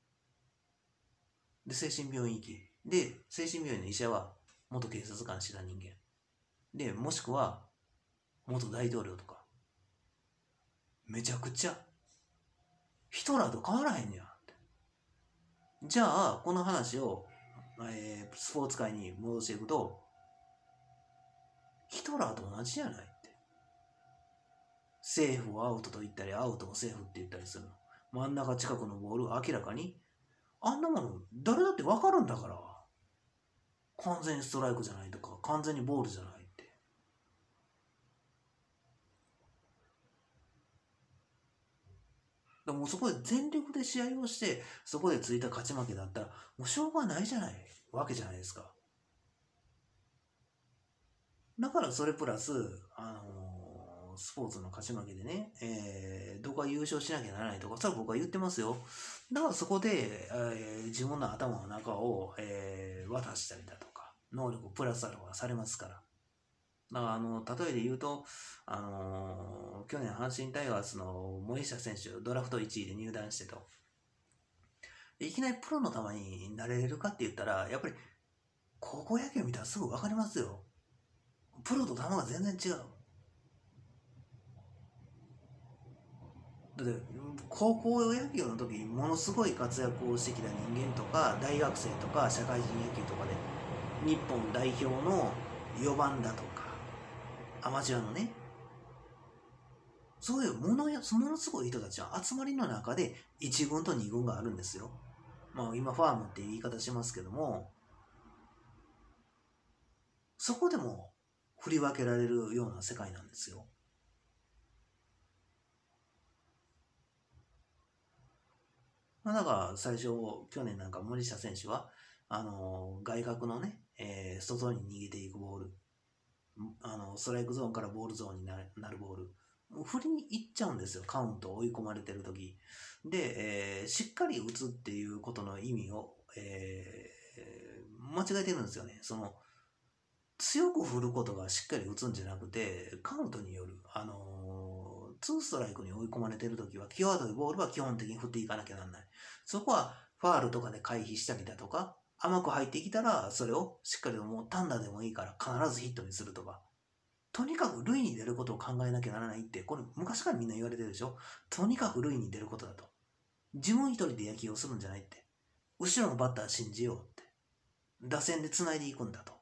で、精神病院行き。で、精神病院の医者は元警察官してた人間。で、もしくは、元大統領とか。めちゃくちゃヒトラーと変わらへんねやって。じゃあこの話を、えー、スポーツ界に戻していくと、ヒトラーと同じじゃないって。セーフをアウトと言ったりアウトをセーフって言ったりするの。真ん中近くのボール明らかにあんなもの誰だって分かるんだから、完全にストライクじゃないとか完全にボールじゃない。だもうそこで全力で試合をしてそこでついた勝ち負けだったらもうしょうがないじゃないわけじゃないですか。だからそれプラス、あのー、スポーツの勝ち負けでね、えー、どこか優勝しなきゃならないとか、それは僕は言ってますよ。だからそこで、えー、自分の頭の中を、えー、渡したりだとか能力プラスアルファされますから。だからあの例えで言うと、あのー、去年阪神タイガースの森下選手ドラフトいちいで入団してと、いきなりプロの球になれるかって言ったら、やっぱり高校野球見たらすぐ分かりますよ。プロと球が全然違う。だって高校野球の時ものすごい活躍をしてきた人間とか大学生とか社会人野球とかで日本代表のよばんだとかアマチュアのね、そういうものやものすごい人たちは集まりの中でいち軍とに軍があるんですよ。まあ今ファームっていう言い方しますけども、そこでも振り分けられるような世界なんですよ。まあ、だから最初去年なんか森下選手はあの外角のね、えー、外に逃げていくボール、あのストライクゾーンからボールゾーンになる、なるボール振りに行っちゃうんですよ。カウントを追い込まれてる時で、えー、しっかり打つっていうことの意味を、えー、間違えてるんですよね。その強く振ることがしっかり打つんじゃなくて、カウントによる、あのー、ツーストライクに追い込まれてる時は際どいボールは基本的に振っていかなきゃなんない。そこはファールとかで回避したりだとか、甘く入ってきたらそれをしっかりともう単打でもいいから必ずヒットにするとか、とにかく塁に出ることを考えなきゃならないって、これ昔からみんな言われてるでしょ。とにかく塁に出ることだと。自分一人で野球をするんじゃないって。後ろのバッター信じようって。打線で繋いでいくんだと。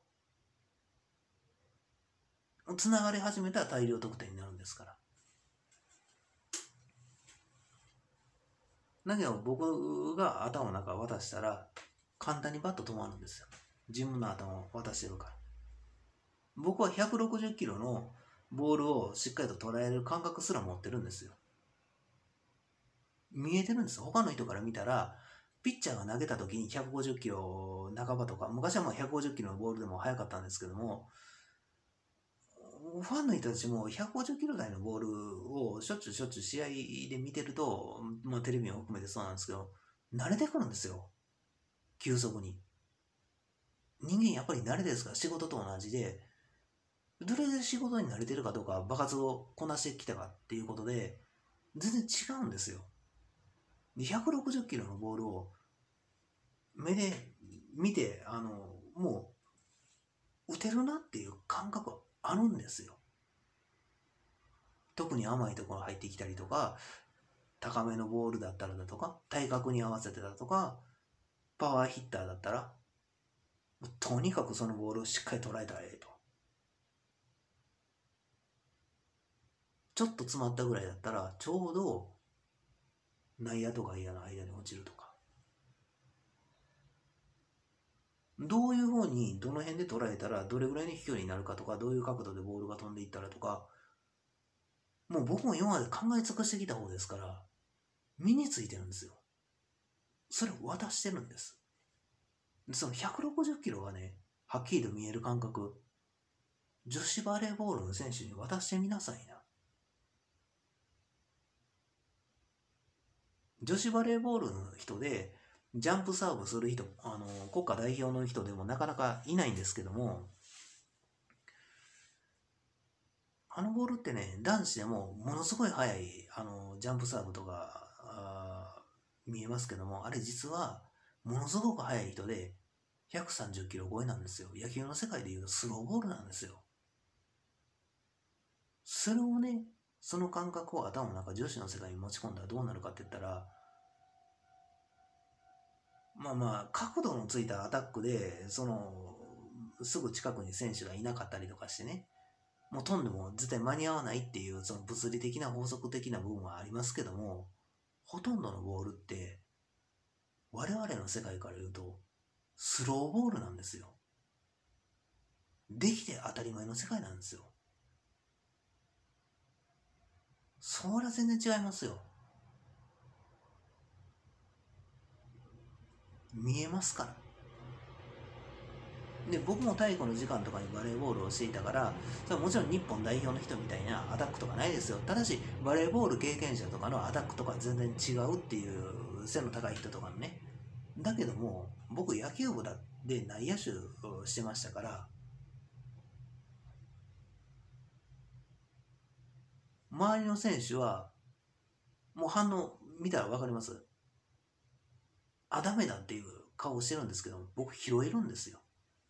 繋がり始めたら大量得点になるんですから。だけど僕が頭の中渡したら簡単にバット止まるんですよ。自分の頭を渡してるから。僕はひゃくろくじゅっキロのボールをしっかりと捉える感覚すら持ってるんですよ。 見えてるんですよ。他の人から見たら、ピッチャーが投げた時にひゃくごじゅっキロ半ばとか、昔はまあひゃくごじゅっキロのボールでも速かったんですけども、ファンの人たちもひゃくごじゅっキロ台のボールをしょっちゅうしょっちゅう試合で見てると、まあ、テレビも含めてそうなんですけど、慣れてくるんですよ。急速に。人間やっぱり慣れですから、仕事と同じで、どれで仕事に慣れてるかどうか、場数をこなしてきたかっていうことで、全然違うんですよ。でひゃくろくじゅっキロのボールを目で見て、あの、もう打てるなっていう感覚はあるんですよ。特に甘いところ入ってきたりとか、高めのボールだったらだとか、体格に合わせてだとか、パワーヒッターだったら、とにかくそのボールをしっかり捉えたらええと。ちょっと詰まったぐらいだったら、ちょうど内野と外野の間に落ちるとか。どういうふうに、どの辺で捉えたら、どれぐらいの飛距離になるかとか、どういう角度でボールが飛んでいったらとか、もう僕も今まで考え尽くしてきた方ですから、身についてるんですよ。それを渡してるんです。そのひゃくろくじゅっキロがね、はっきりと見える感覚、女子バレーボールの選手に渡してみなさいな。女子バレーボールの人で、ジャンプサーブする人、あの、国家代表の人でもなかなかいないんですけども、あのボールってね、男子でもものすごい速い、あの、ジャンプサーブとか、見えますけども、あれ実は、ものすごく速い人で、ひゃくさんじゅっキロ超えなんですよ。野球の世界でいうとスローボールなんですよ。それをね、その感覚を頭の中、女子の世界に持ち込んだらどうなるかって言ったら、まあまあ、角度のついたアタックで、その、すぐ近くに選手がいなかったりとかしてね、もう飛んでも絶対間に合わないっていう、その物理的な法則的な部分はありますけども、ほとんどのボールって、我々の世界から言うと、スローボールなんですよ。できて当たり前の世界なんですよ。それは全然違いますよ。見えますから。で、僕も体育の時間とかにバレーボールをしていたから、それはもちろん日本代表の人みたいなアタックとかないですよ。ただし、バレーボール経験者とかのアタックとか全然違うっていう背の高い人とかのね。だけども、僕野球部で内野手をしてましたから、周りの選手は、もう反応見たら分かります。あ、ダメだっていう顔をしてるんですけど、僕拾えるんですよ。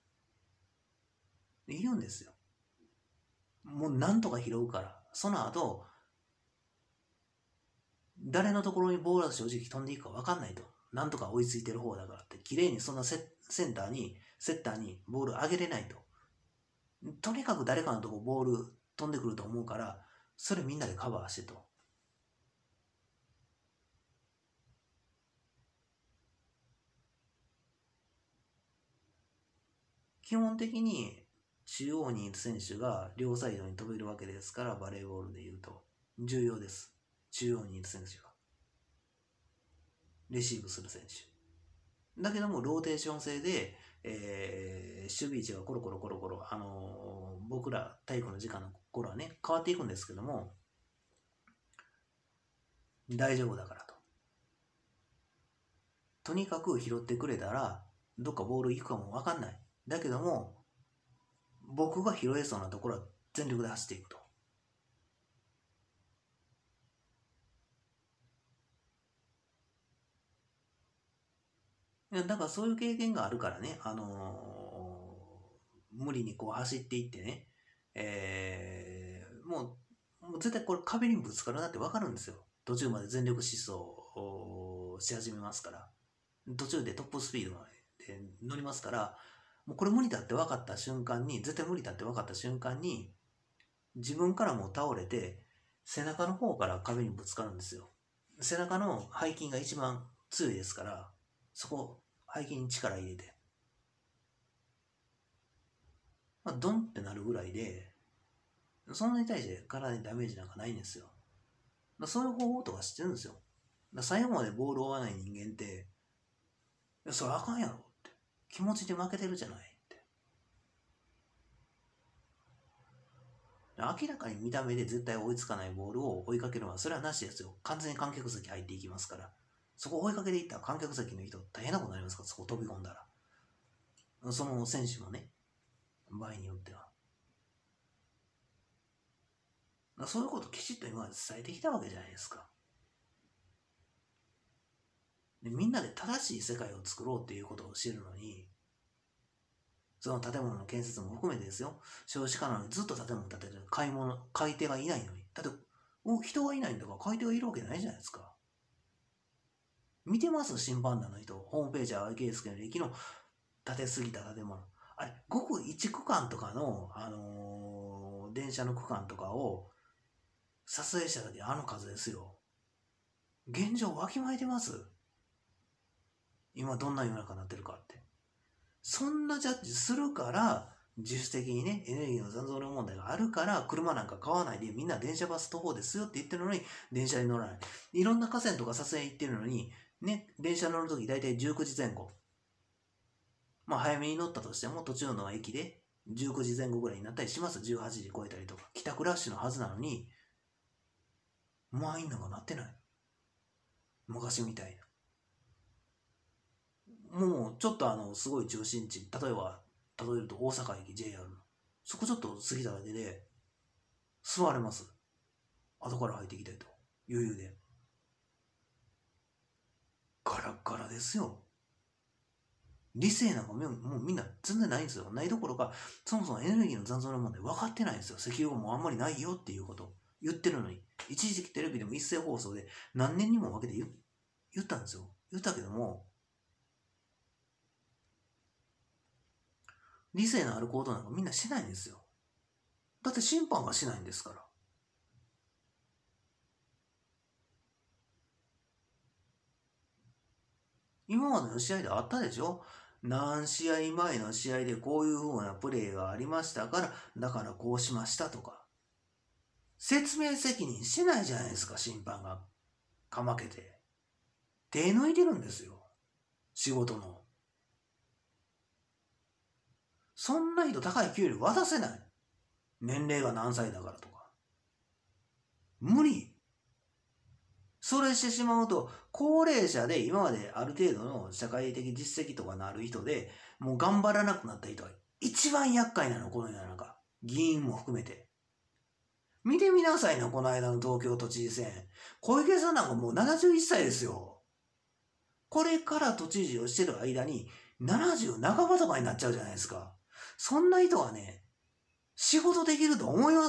言うんですよ。もうなんとか拾うから。その後、誰のところにボールが正直飛んでいくか分かんないと。なんとか追いついてる方だからって、綺麗にそんなセンターに、セッターにボール上げれないと。とにかく誰かのとこボール飛んでくると思うから、それみんなでカバーしてと。基本的に中央にいる選手が両サイドに飛べるわけですから、バレーボールで言うと重要です。中央にいる選手がレシーブする選手だけども、ローテーション制で、えー、守備位置がコロコロコロコロ、あのー、僕ら体育の時間の頃はね変わっていくんですけども、大丈夫だからと。とにかく拾ってくれたらどっかボール行くかも分かんない。だけども僕が拾えそうなところは全力で走っていくと。いやだからそういう経験があるからね、あのー、無理にこう走っていってね、えー、もう、もう絶対これ壁にぶつかるなって分かるんですよ。途中まで全力疾走をし始めますから。途中でトップスピードで乗りますから、もうこれ無理だって分かった瞬間に、絶対無理だって分かった瞬間に、自分からもう倒れて、背中の方から壁にぶつかるんですよ。背中の背筋が一番強いですから、そこ、背筋に力入れて、まあ、ドンってなるぐらいで、そんなに対して体にダメージなんかないんですよ。そういう方法とか知ってるんですよ。 だ最後までボールを追わない人間って、いやそれあかんやろって。気持ちで負けてるじゃないって。明らかに見た目で絶対追いつかないボールを追いかけるのは、それはなしですよ。完全に観客席入っていきますから。そこを追いかけていったら観客席の人大変なことになりますから、そこ飛び込んだら。その選手もね、場合によっては。そういうことをきちっと今まで伝えてきたわけじゃないですか。でみんなで正しい世界を作ろうっていうことをしてるのに、その建物の建設も含めてですよ、少子化なのにずっと建物建ててる、買い物、買い手がいないのに。だって、人がいないんだから買い手がいるわけないじゃないですか。見てます審判団の人。ホームページは青木圭介の駅の建てすぎた建物。あれ、ごくいち区間とかの、あのー、電車の区間とかを撮影した時あの数ですよ。現状わきまえてます？今どんな世の中になってるかって。そんなジャッジするから、自主的にね、エネルギーの残存量問題があるから、車なんか買わないでみんな電車バス徒歩ですよって言ってるのに、電車に乗らない。いろんな河川とか撮影行ってるのに、ね、電車乗るとき大体じゅうくじぜん後。まあ早めに乗ったとしても途中の駅でじゅうくじぜん後ぐらいになったりします。じゅうはちじ超えたりとか。帰宅ラッシュのはずなのに、満員なんかなってない。昔みたいな。もうちょっとあの、すごい中心地。例えば、例えると大阪駅 ジェイアール の。そこちょっと過ぎただけで、座れます。後から入ってきたりと。余裕で。ガラッガラですよ。理性なんかもうみんな全然ないんですよ。ないどころか、そもそもエネルギーの残存の問題分かってないんですよ。石油もあんまりないよっていうこと言ってるのに。一時期テレビでも一斉放送で何年にも分けて 言, 言ったんですよ。言ったけども、理性のある行動なんかみんなしないんですよ。だって審判がしないんですから。今までの試合であったでしょ？何試合前の試合でこういう風なプレーがありましたから、だからこうしましたとか。説明責任しないじゃないですか、審判が。かまけて。手抜いてるんですよ。仕事の。そんな人高い給料渡せない。年齢が何歳だからとか。無理。それしてしまうと、高齢者で今まである程度の社会的実績とかのある人で、もう頑張らなくなった人が一番厄介なの、この世の中。議員も含めて。見てみなさいな、この間の東京都知事選。小池さんなんかもうななじゅういっさいですよ。これから都知事をしてる間にななじゅう半ばとかになっちゃうじゃないですか。そんな人はね、仕事できると思います？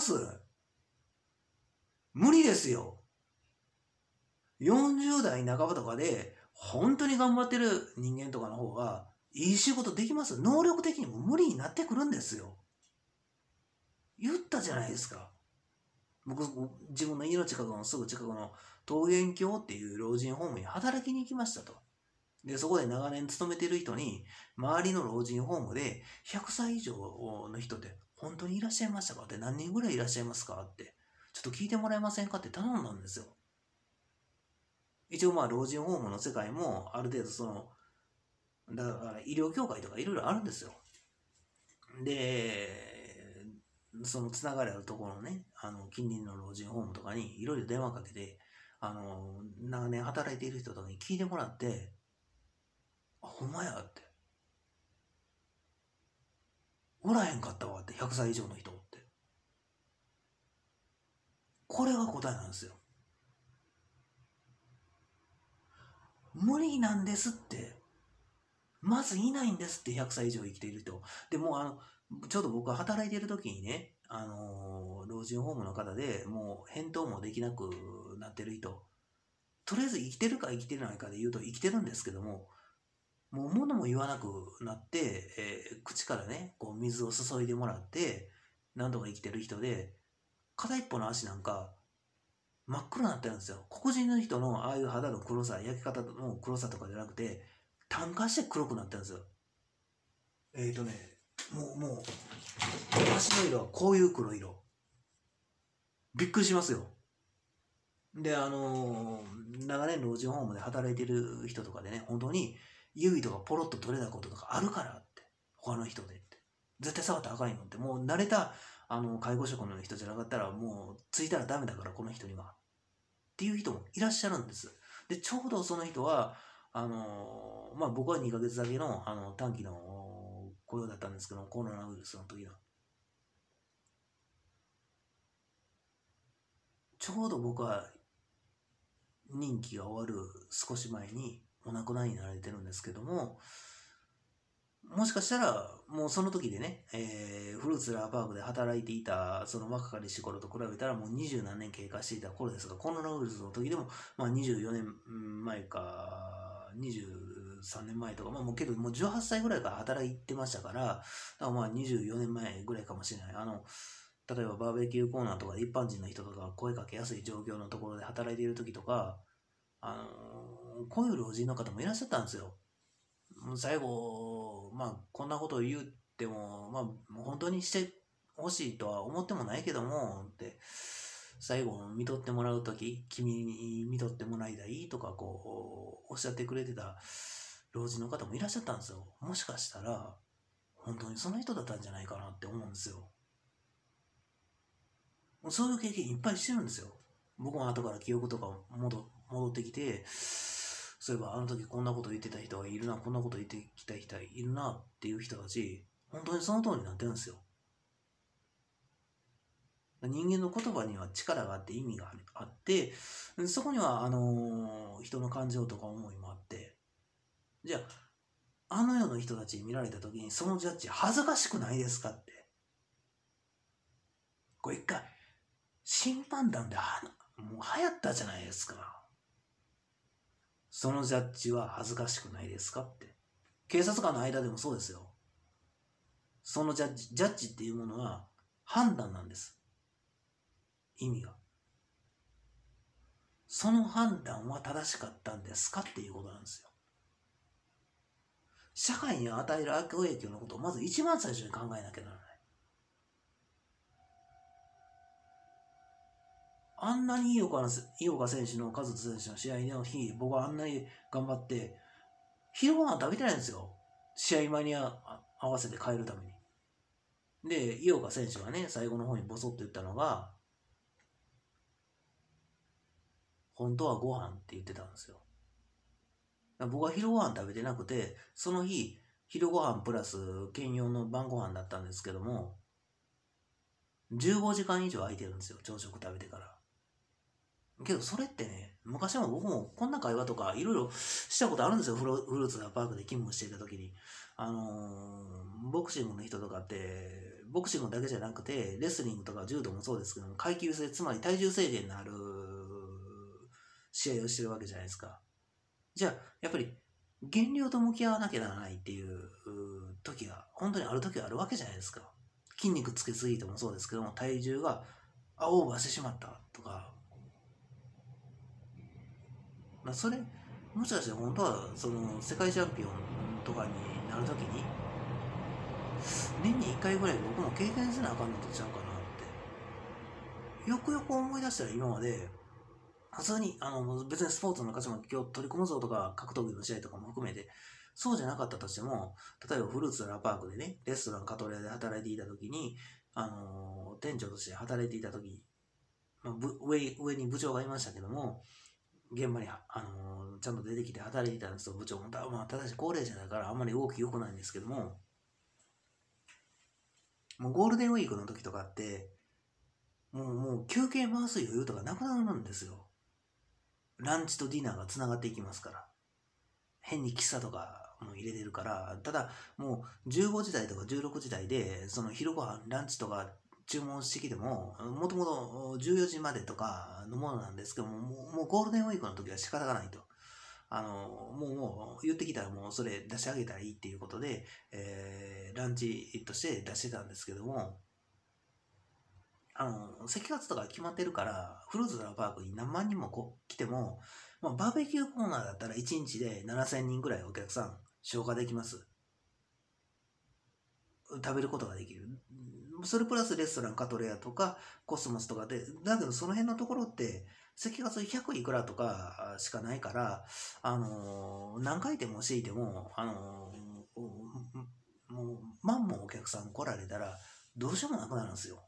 無理ですよ。よんじゅう代半ばとかで本当に頑張ってる人間とかの方がいい仕事できます。能力的にも無理になってくるんですよ。言ったじゃないですか。僕、自分の家の近くのすぐ近くの桃源郷っていう老人ホームに働きに行きましたと。で、そこで長年勤めてる人に、周りの老人ホームでひゃくさい以上の人って本当にいらっしゃいましたかって、何人ぐらいいらっしゃいますかって、ちょっと聞いてもらえませんかって頼んだんですよ。一応まあ老人ホームの世界もある程度その、だから医療協会とかいろいろあるんですよ。で、そのつながりあるところのね、あの近隣の老人ホームとかにいろいろ電話かけて、あの長年働いている人とかに聞いてもらって、あ、ほんまやって。おらへんかったわって、ひゃくさい以上の人って。これが答えなんですよ。無理なんですって。まずいないんですって、ひゃくさい以上生きている人。でもあの、ちょうど僕が働いている時にね、あのー、老人ホームの方でもう返答もできなくなってる人、とりあえず生きてるか生きてないかで言うと生きてるんですけども、もう物も言わなくなって、えー、口からね、こう水を注いでもらって、何とか生きてる人で、片一方の足なんか真っ黒になってるんですよ。黒人の人のああいう肌の黒さ、焼き方の黒さとかじゃなくて、炭化して黒くなってるんですよ。えーとね、もう、もう、足の色はこういう黒色。びっくりしますよ。 で、あのー長年老人ホームで働いてる人とかでね、本当に指とかポロッと取れたこととかあるからって、他の人でって。絶対触ったらあかんよって、もう慣れたあの介護職の人じゃなかったら、もうついたらダメだから、この人には。っていう人もいらっしゃるんです。で、ちょうどその人は、あのーまあ僕はにかげつだけのあの短期の雇用だったんですけど、コロナウイルスの時の。ちょうど僕は任期が終わる少し前にお亡くなりになられてるんですけども、もしかしたらもうその時でね、えーフルーツラーパークで働いていたその若かりし頃と比べたらもう二十何年経過していた頃ですが、コロナウイルスの時でも、まあ、にじゅうよねんまえかにじゅうさんねんまえとか、まあ、もうけどもうじゅうはっさいぐらいから働いてましたから、だからまあにじゅうよねんまえぐらいかもしれない。あの例えばバーベキューコーナーとかで一般人の人とか声かけやすい状況のところで働いている時とか、あのこういう老人の方もいらっしゃったんですよ。最後、まあ、こんなことを言っても、まあ、本当にしてほしいとは思ってもないけども、って、最後、見とってもらうとき、君に見とってもらいたいとか、こう、おっしゃってくれてた老人の方もいらっしゃったんですよ。もしかしたら、本当にその人だったんじゃないかなって思うんですよ。そういう経験いっぱいしてるんですよ。僕も後から記憶とか戻戻ってきて、そういえばあの時こんなこと言ってた人がいるな、こんなこと言ってきた人がいるなっていう人たち、本当にその通りになってるんですよ。人間の言葉には力があって意味があって、そこにはあの人の感情とか思いもあって、じゃあ、あの世の人たちに見られた時にそのジャッジ恥ずかしくないですかって。これ一回、審判団ではもう流行ったじゃないですか。そのジャッジは恥ずかしくないですかって。警察官の間でもそうですよ。そのジャッジ、ジャッジっていうものは判断なんです。意味が。その判断は正しかったんですかっていうことなんですよ。社会に与える悪影響のことをまず一番最初に考えなきゃならない。あんなに井岡の井岡選手の和人選手の試合の日、僕はあんなに頑張って、昼ご飯食べてないんですよ。試合前に合わせて帰るために。で、井岡選手がね、最後の方にボソッと言ったのが、本当はご飯って言ってたんですよ。僕は昼ご飯食べてなくて、その日、昼ご飯プラス兼用の晩ご飯だったんですけども、じゅうごじかん以上空いてるんですよ、朝食食べてから。けどそれってね、昔も僕もこんな会話とかいろいろしたことあるんですよ。フルフルーツがパークで勤務していた時に。あのー、ボクシングの人とかって、ボクシングだけじゃなくて、レスリングとか柔道もそうですけども、階級制、つまり体重制限のある試合をしてるわけじゃないですか。じゃあ、やっぱり減量と向き合わなきゃならないっていう時が、本当にある時があるわけじゃないですか。筋肉つけすぎてもそうですけども、体重があオーバーしてしまったとか、まあ、それもしかして本当はその世界チャンピオンとかになるときに年にいっかいぐらい僕も経験せなあかんのとちゃうかなってよくよく思い出したら、今まで普通にあの別にスポーツの中でも今日取り組むぞとか格闘技の試合とかも含めてそうじゃなかったとしても、例えばフルーツラパークでね、レストランカトレアで働いていたときに、あの店長として働いていたとき、まあ、上上に部長がいましたけども、現場に、あのー、ちゃんと出てきて働いていたんですよ、部長も。まあ、ただし高齢者だからあんまり動き良くないんですけども、もうゴールデンウィークの時とかって、もう、もう休憩回す余裕とかなくなるんですよ。ランチとディナーがつながっていきますから。変に喫茶とかも入れてるから、ただもうじゅうごじ台とかじゅうろくじ台で、その昼ご飯、ランチとか注文してきても、もともとじゅうよじまでとかのものなんですけども、もうもうゴールデンウィークの時は仕方がないと。あの、もう、もう言ってきたらもうそれ出し上げたらいいっていうことで、えー、ランチとして出してたんですけども、あの、席活とか決まってるから、フルーツのパークに何万人もこ来ても、まあ、バーベキューコーナーだったらいちにちでななせんにんぐらいお客さん消化できます。食べることができる。 それプラスレストランカトレアとかコスモスとかで、だけどその辺のところって席数ひゃくいくらとかしかないから、あのー何回でもしていても、あのーもう万もお客さん来られたらどうしようもなくなるんですよ。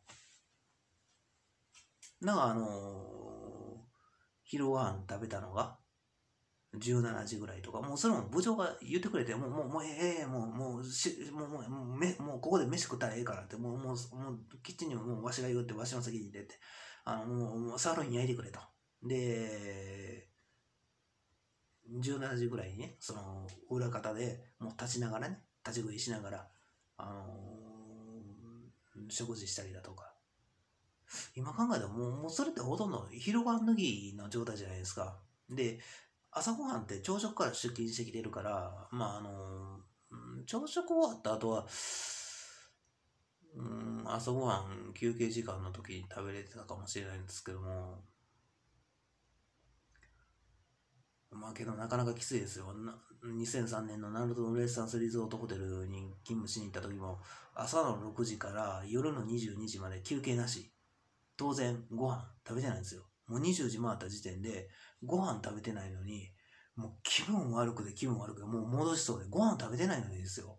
なんかあのー昼ご飯食べたのがじゅうしちじぐらいとか、もうそれも部長が言ってくれて、もう、もう、もうええもう、もう、しもう、もう、もう、めもうここで飯食ったらええからって、もう、もう、もうキッチンにももうわしが言うって、わしの席に出て、あの、もう、もうサーロイン焼いてくれと。で、じゅうしちじぐらいにね、その、裏方で、もう立ちながらね、立ち食いしながら、あのー食事したりだとか。今考えたらもう、もうそれってほとんど昼ご飯脱ぎの状態じゃないですか。で、朝ごはんって朝食から出勤してきてるから、まああの、朝食終わった後は、うん、朝ごはん休憩時間の時に食べれてたかもしれないんですけども、まあけどなかなかきついですよ。にせんさんねんのナルトのレッサンスリゾートホテルに勤務しに行った時も、朝のろくじから夜のにじゅうにじまで休憩なし。当然ご飯食べてないんですよ。もうにじゅうじ回った時点でご飯食べてないのに、もう気分悪くて気分悪くて、もう戻しそうでご飯食べてないのにですよ。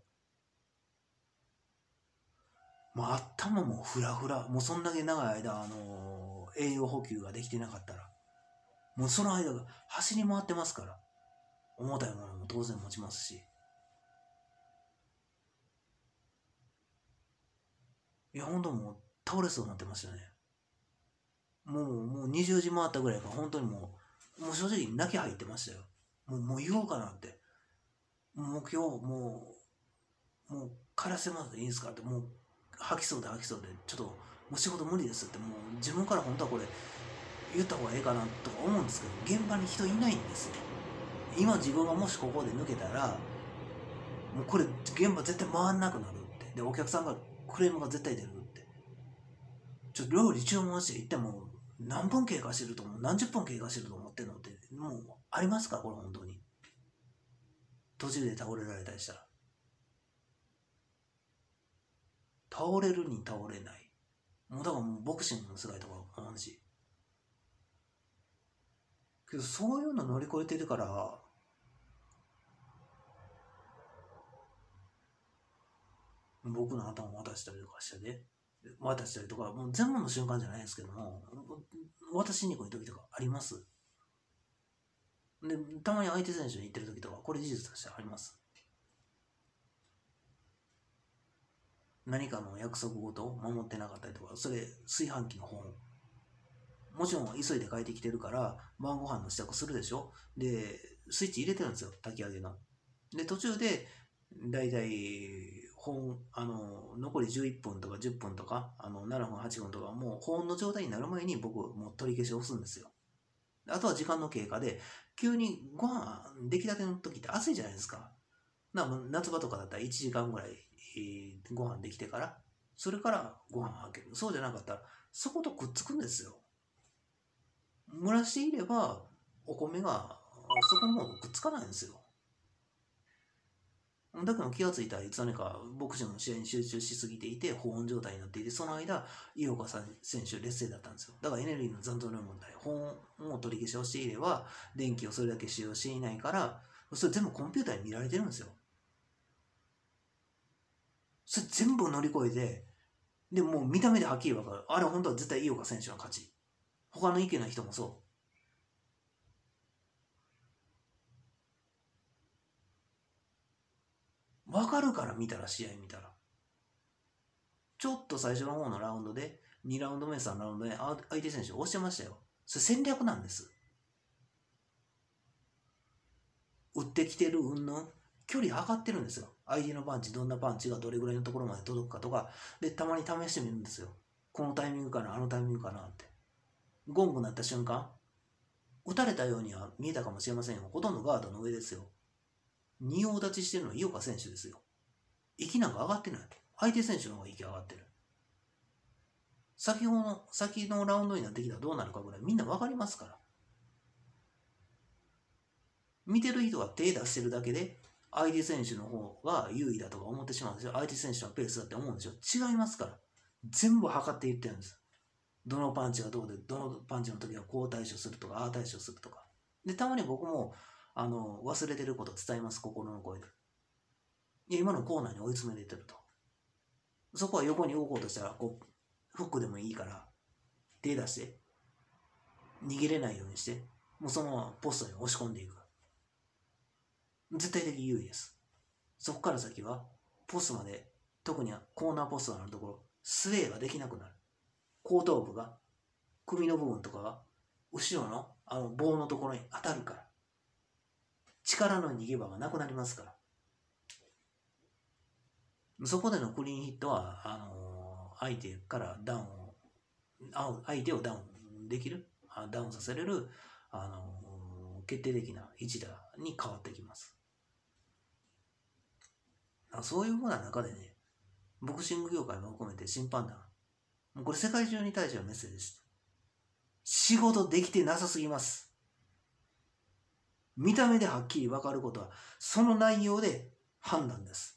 もう頭もフラフラ。もうそんだけ長い間、あのー栄養補給ができてなかったら。もうその間が走り回ってますから。重たいものも当然持ちますし。いや、ほんともう倒れそうになってましたね。もう、もうにじゅうじ回ったぐらいから本当にもう、もう正直泣き入ってましたよ。もう、もう言おうかなって。もう今日、もう、もう帰らせてもらっていいんですかって、もう吐きそうで吐きそうで、ちょっともう仕事無理ですって、もう自分から本当はこれ言った方がええかなとか思うんですけど、現場に人いないんですよ。今自分がもしここで抜けたら、もうこれ現場絶対回んなくなるって。で、お客さんがクレームが絶対出るって。ちょっと料理注文して行っても何分経過してると思う、何十分経過してると思ってんのって、もうありますかこれ本当に。途中で倒れられたりしたら。倒れるに倒れない。もうだからもうボクシングの世界とか同じ。けどそういうの乗り越えてるから、僕の頭を渡したりとかしてね。渡したりとか、もう全部の瞬間じゃないですけども、渡しにくい時とかあります。で、たまに相手選手に言ってる時とか、これ事実としてあります。何かの約束事を守ってなかったりとか、それ炊飯器の本。もちろん急いで帰ってきてるから晩ご飯の支度するでしょ。で、スイッチ入れてるんですよ、炊き上げの。で、途中でだいたい本あの残りじゅういっぷんとかじゅっぷんとかあのななふんはちふんとかもう保温の状態になる前に僕もう取り消しを押すんですよ。あとは時間の経過で急にご飯出来たての時って暑いじゃないですか。な夏場とかだったらいちじかんぐらい、えー、ご飯できてからそれからご飯を開ける。そうじゃなかったらそことくっつくんですよ。蒸らしていればお米がそこの方がくっつかないんですよ。だけど気がついたらいつの間にかボクシングの試合に集中しすぎていて保温状態になっていて、その間井岡さん選手劣勢だったんですよ。だからエネルギーの残存量問題、保温を取り消しをしていれば電気をそれだけ使用していないから、それ全部コンピューターに見られてるんですよ。それ全部乗り越えて、でもう見た目ではっきり分かる。あれ本当は絶対井岡選手の勝ち。他の意見の人もそう。分かるから見たら、試合見たら。ちょっと最初の方のラウンドで、にラウンド目、さんラウンド目、相手選手押してましたよ。それ戦略なんです。打ってきてる云々、距離測ってるんですよ。相手のパンチ、どんなパンチがどれぐらいのところまで届くかとか、で、たまに試してみるんですよ。このタイミングかな、あのタイミングかなって。ゴングになった瞬間、打たれたようには見えたかもしれませんよ。ほとんどガードの上ですよ。仁王立ちしてるのは井岡選手ですよ。息なんか上がってない。相手選手の方が息上がってる。先ほどの、先のラウンドになってきたらどうなるかぐらいみんな分かりますから。見てる人が手出してるだけで、相手選手の方が優位だとか思ってしまうんですよ。相手選手のペースだって思うんですよ。違いますから。 全部測っていってるんです。どのパンチがどうで、どのパンチの時はこう対処するとか、ああ対処するとか。で、たまに僕も、あの、忘れてること伝えます、心の声で。いや、今のコーナーに追い詰めてると。そこは横に動こうとしたら、こう、フックでもいいから、手出して、逃げれないようにして、もうそのままポストに押し込んでいく。絶対的優位です。そこから先は、ポストまで、特にコーナーポストのあるところ、スウェーができなくなる。後頭部が、首の部分とかが、後ろのあの棒のところに当たるから。力の逃げ場がなくなりますから。そこでのクリーンヒットは、あのー、相手からダウンを、相手をダウンできる、ダウンさせれる、あのー、決定的な一打に変わってきます。そういうふうな中でね、ボクシング業界も含めて審判団、もうこれ世界中に対してのメッセージです。仕事できてなさすぎます。見た目ではっきり分かることは、その内容で判断です。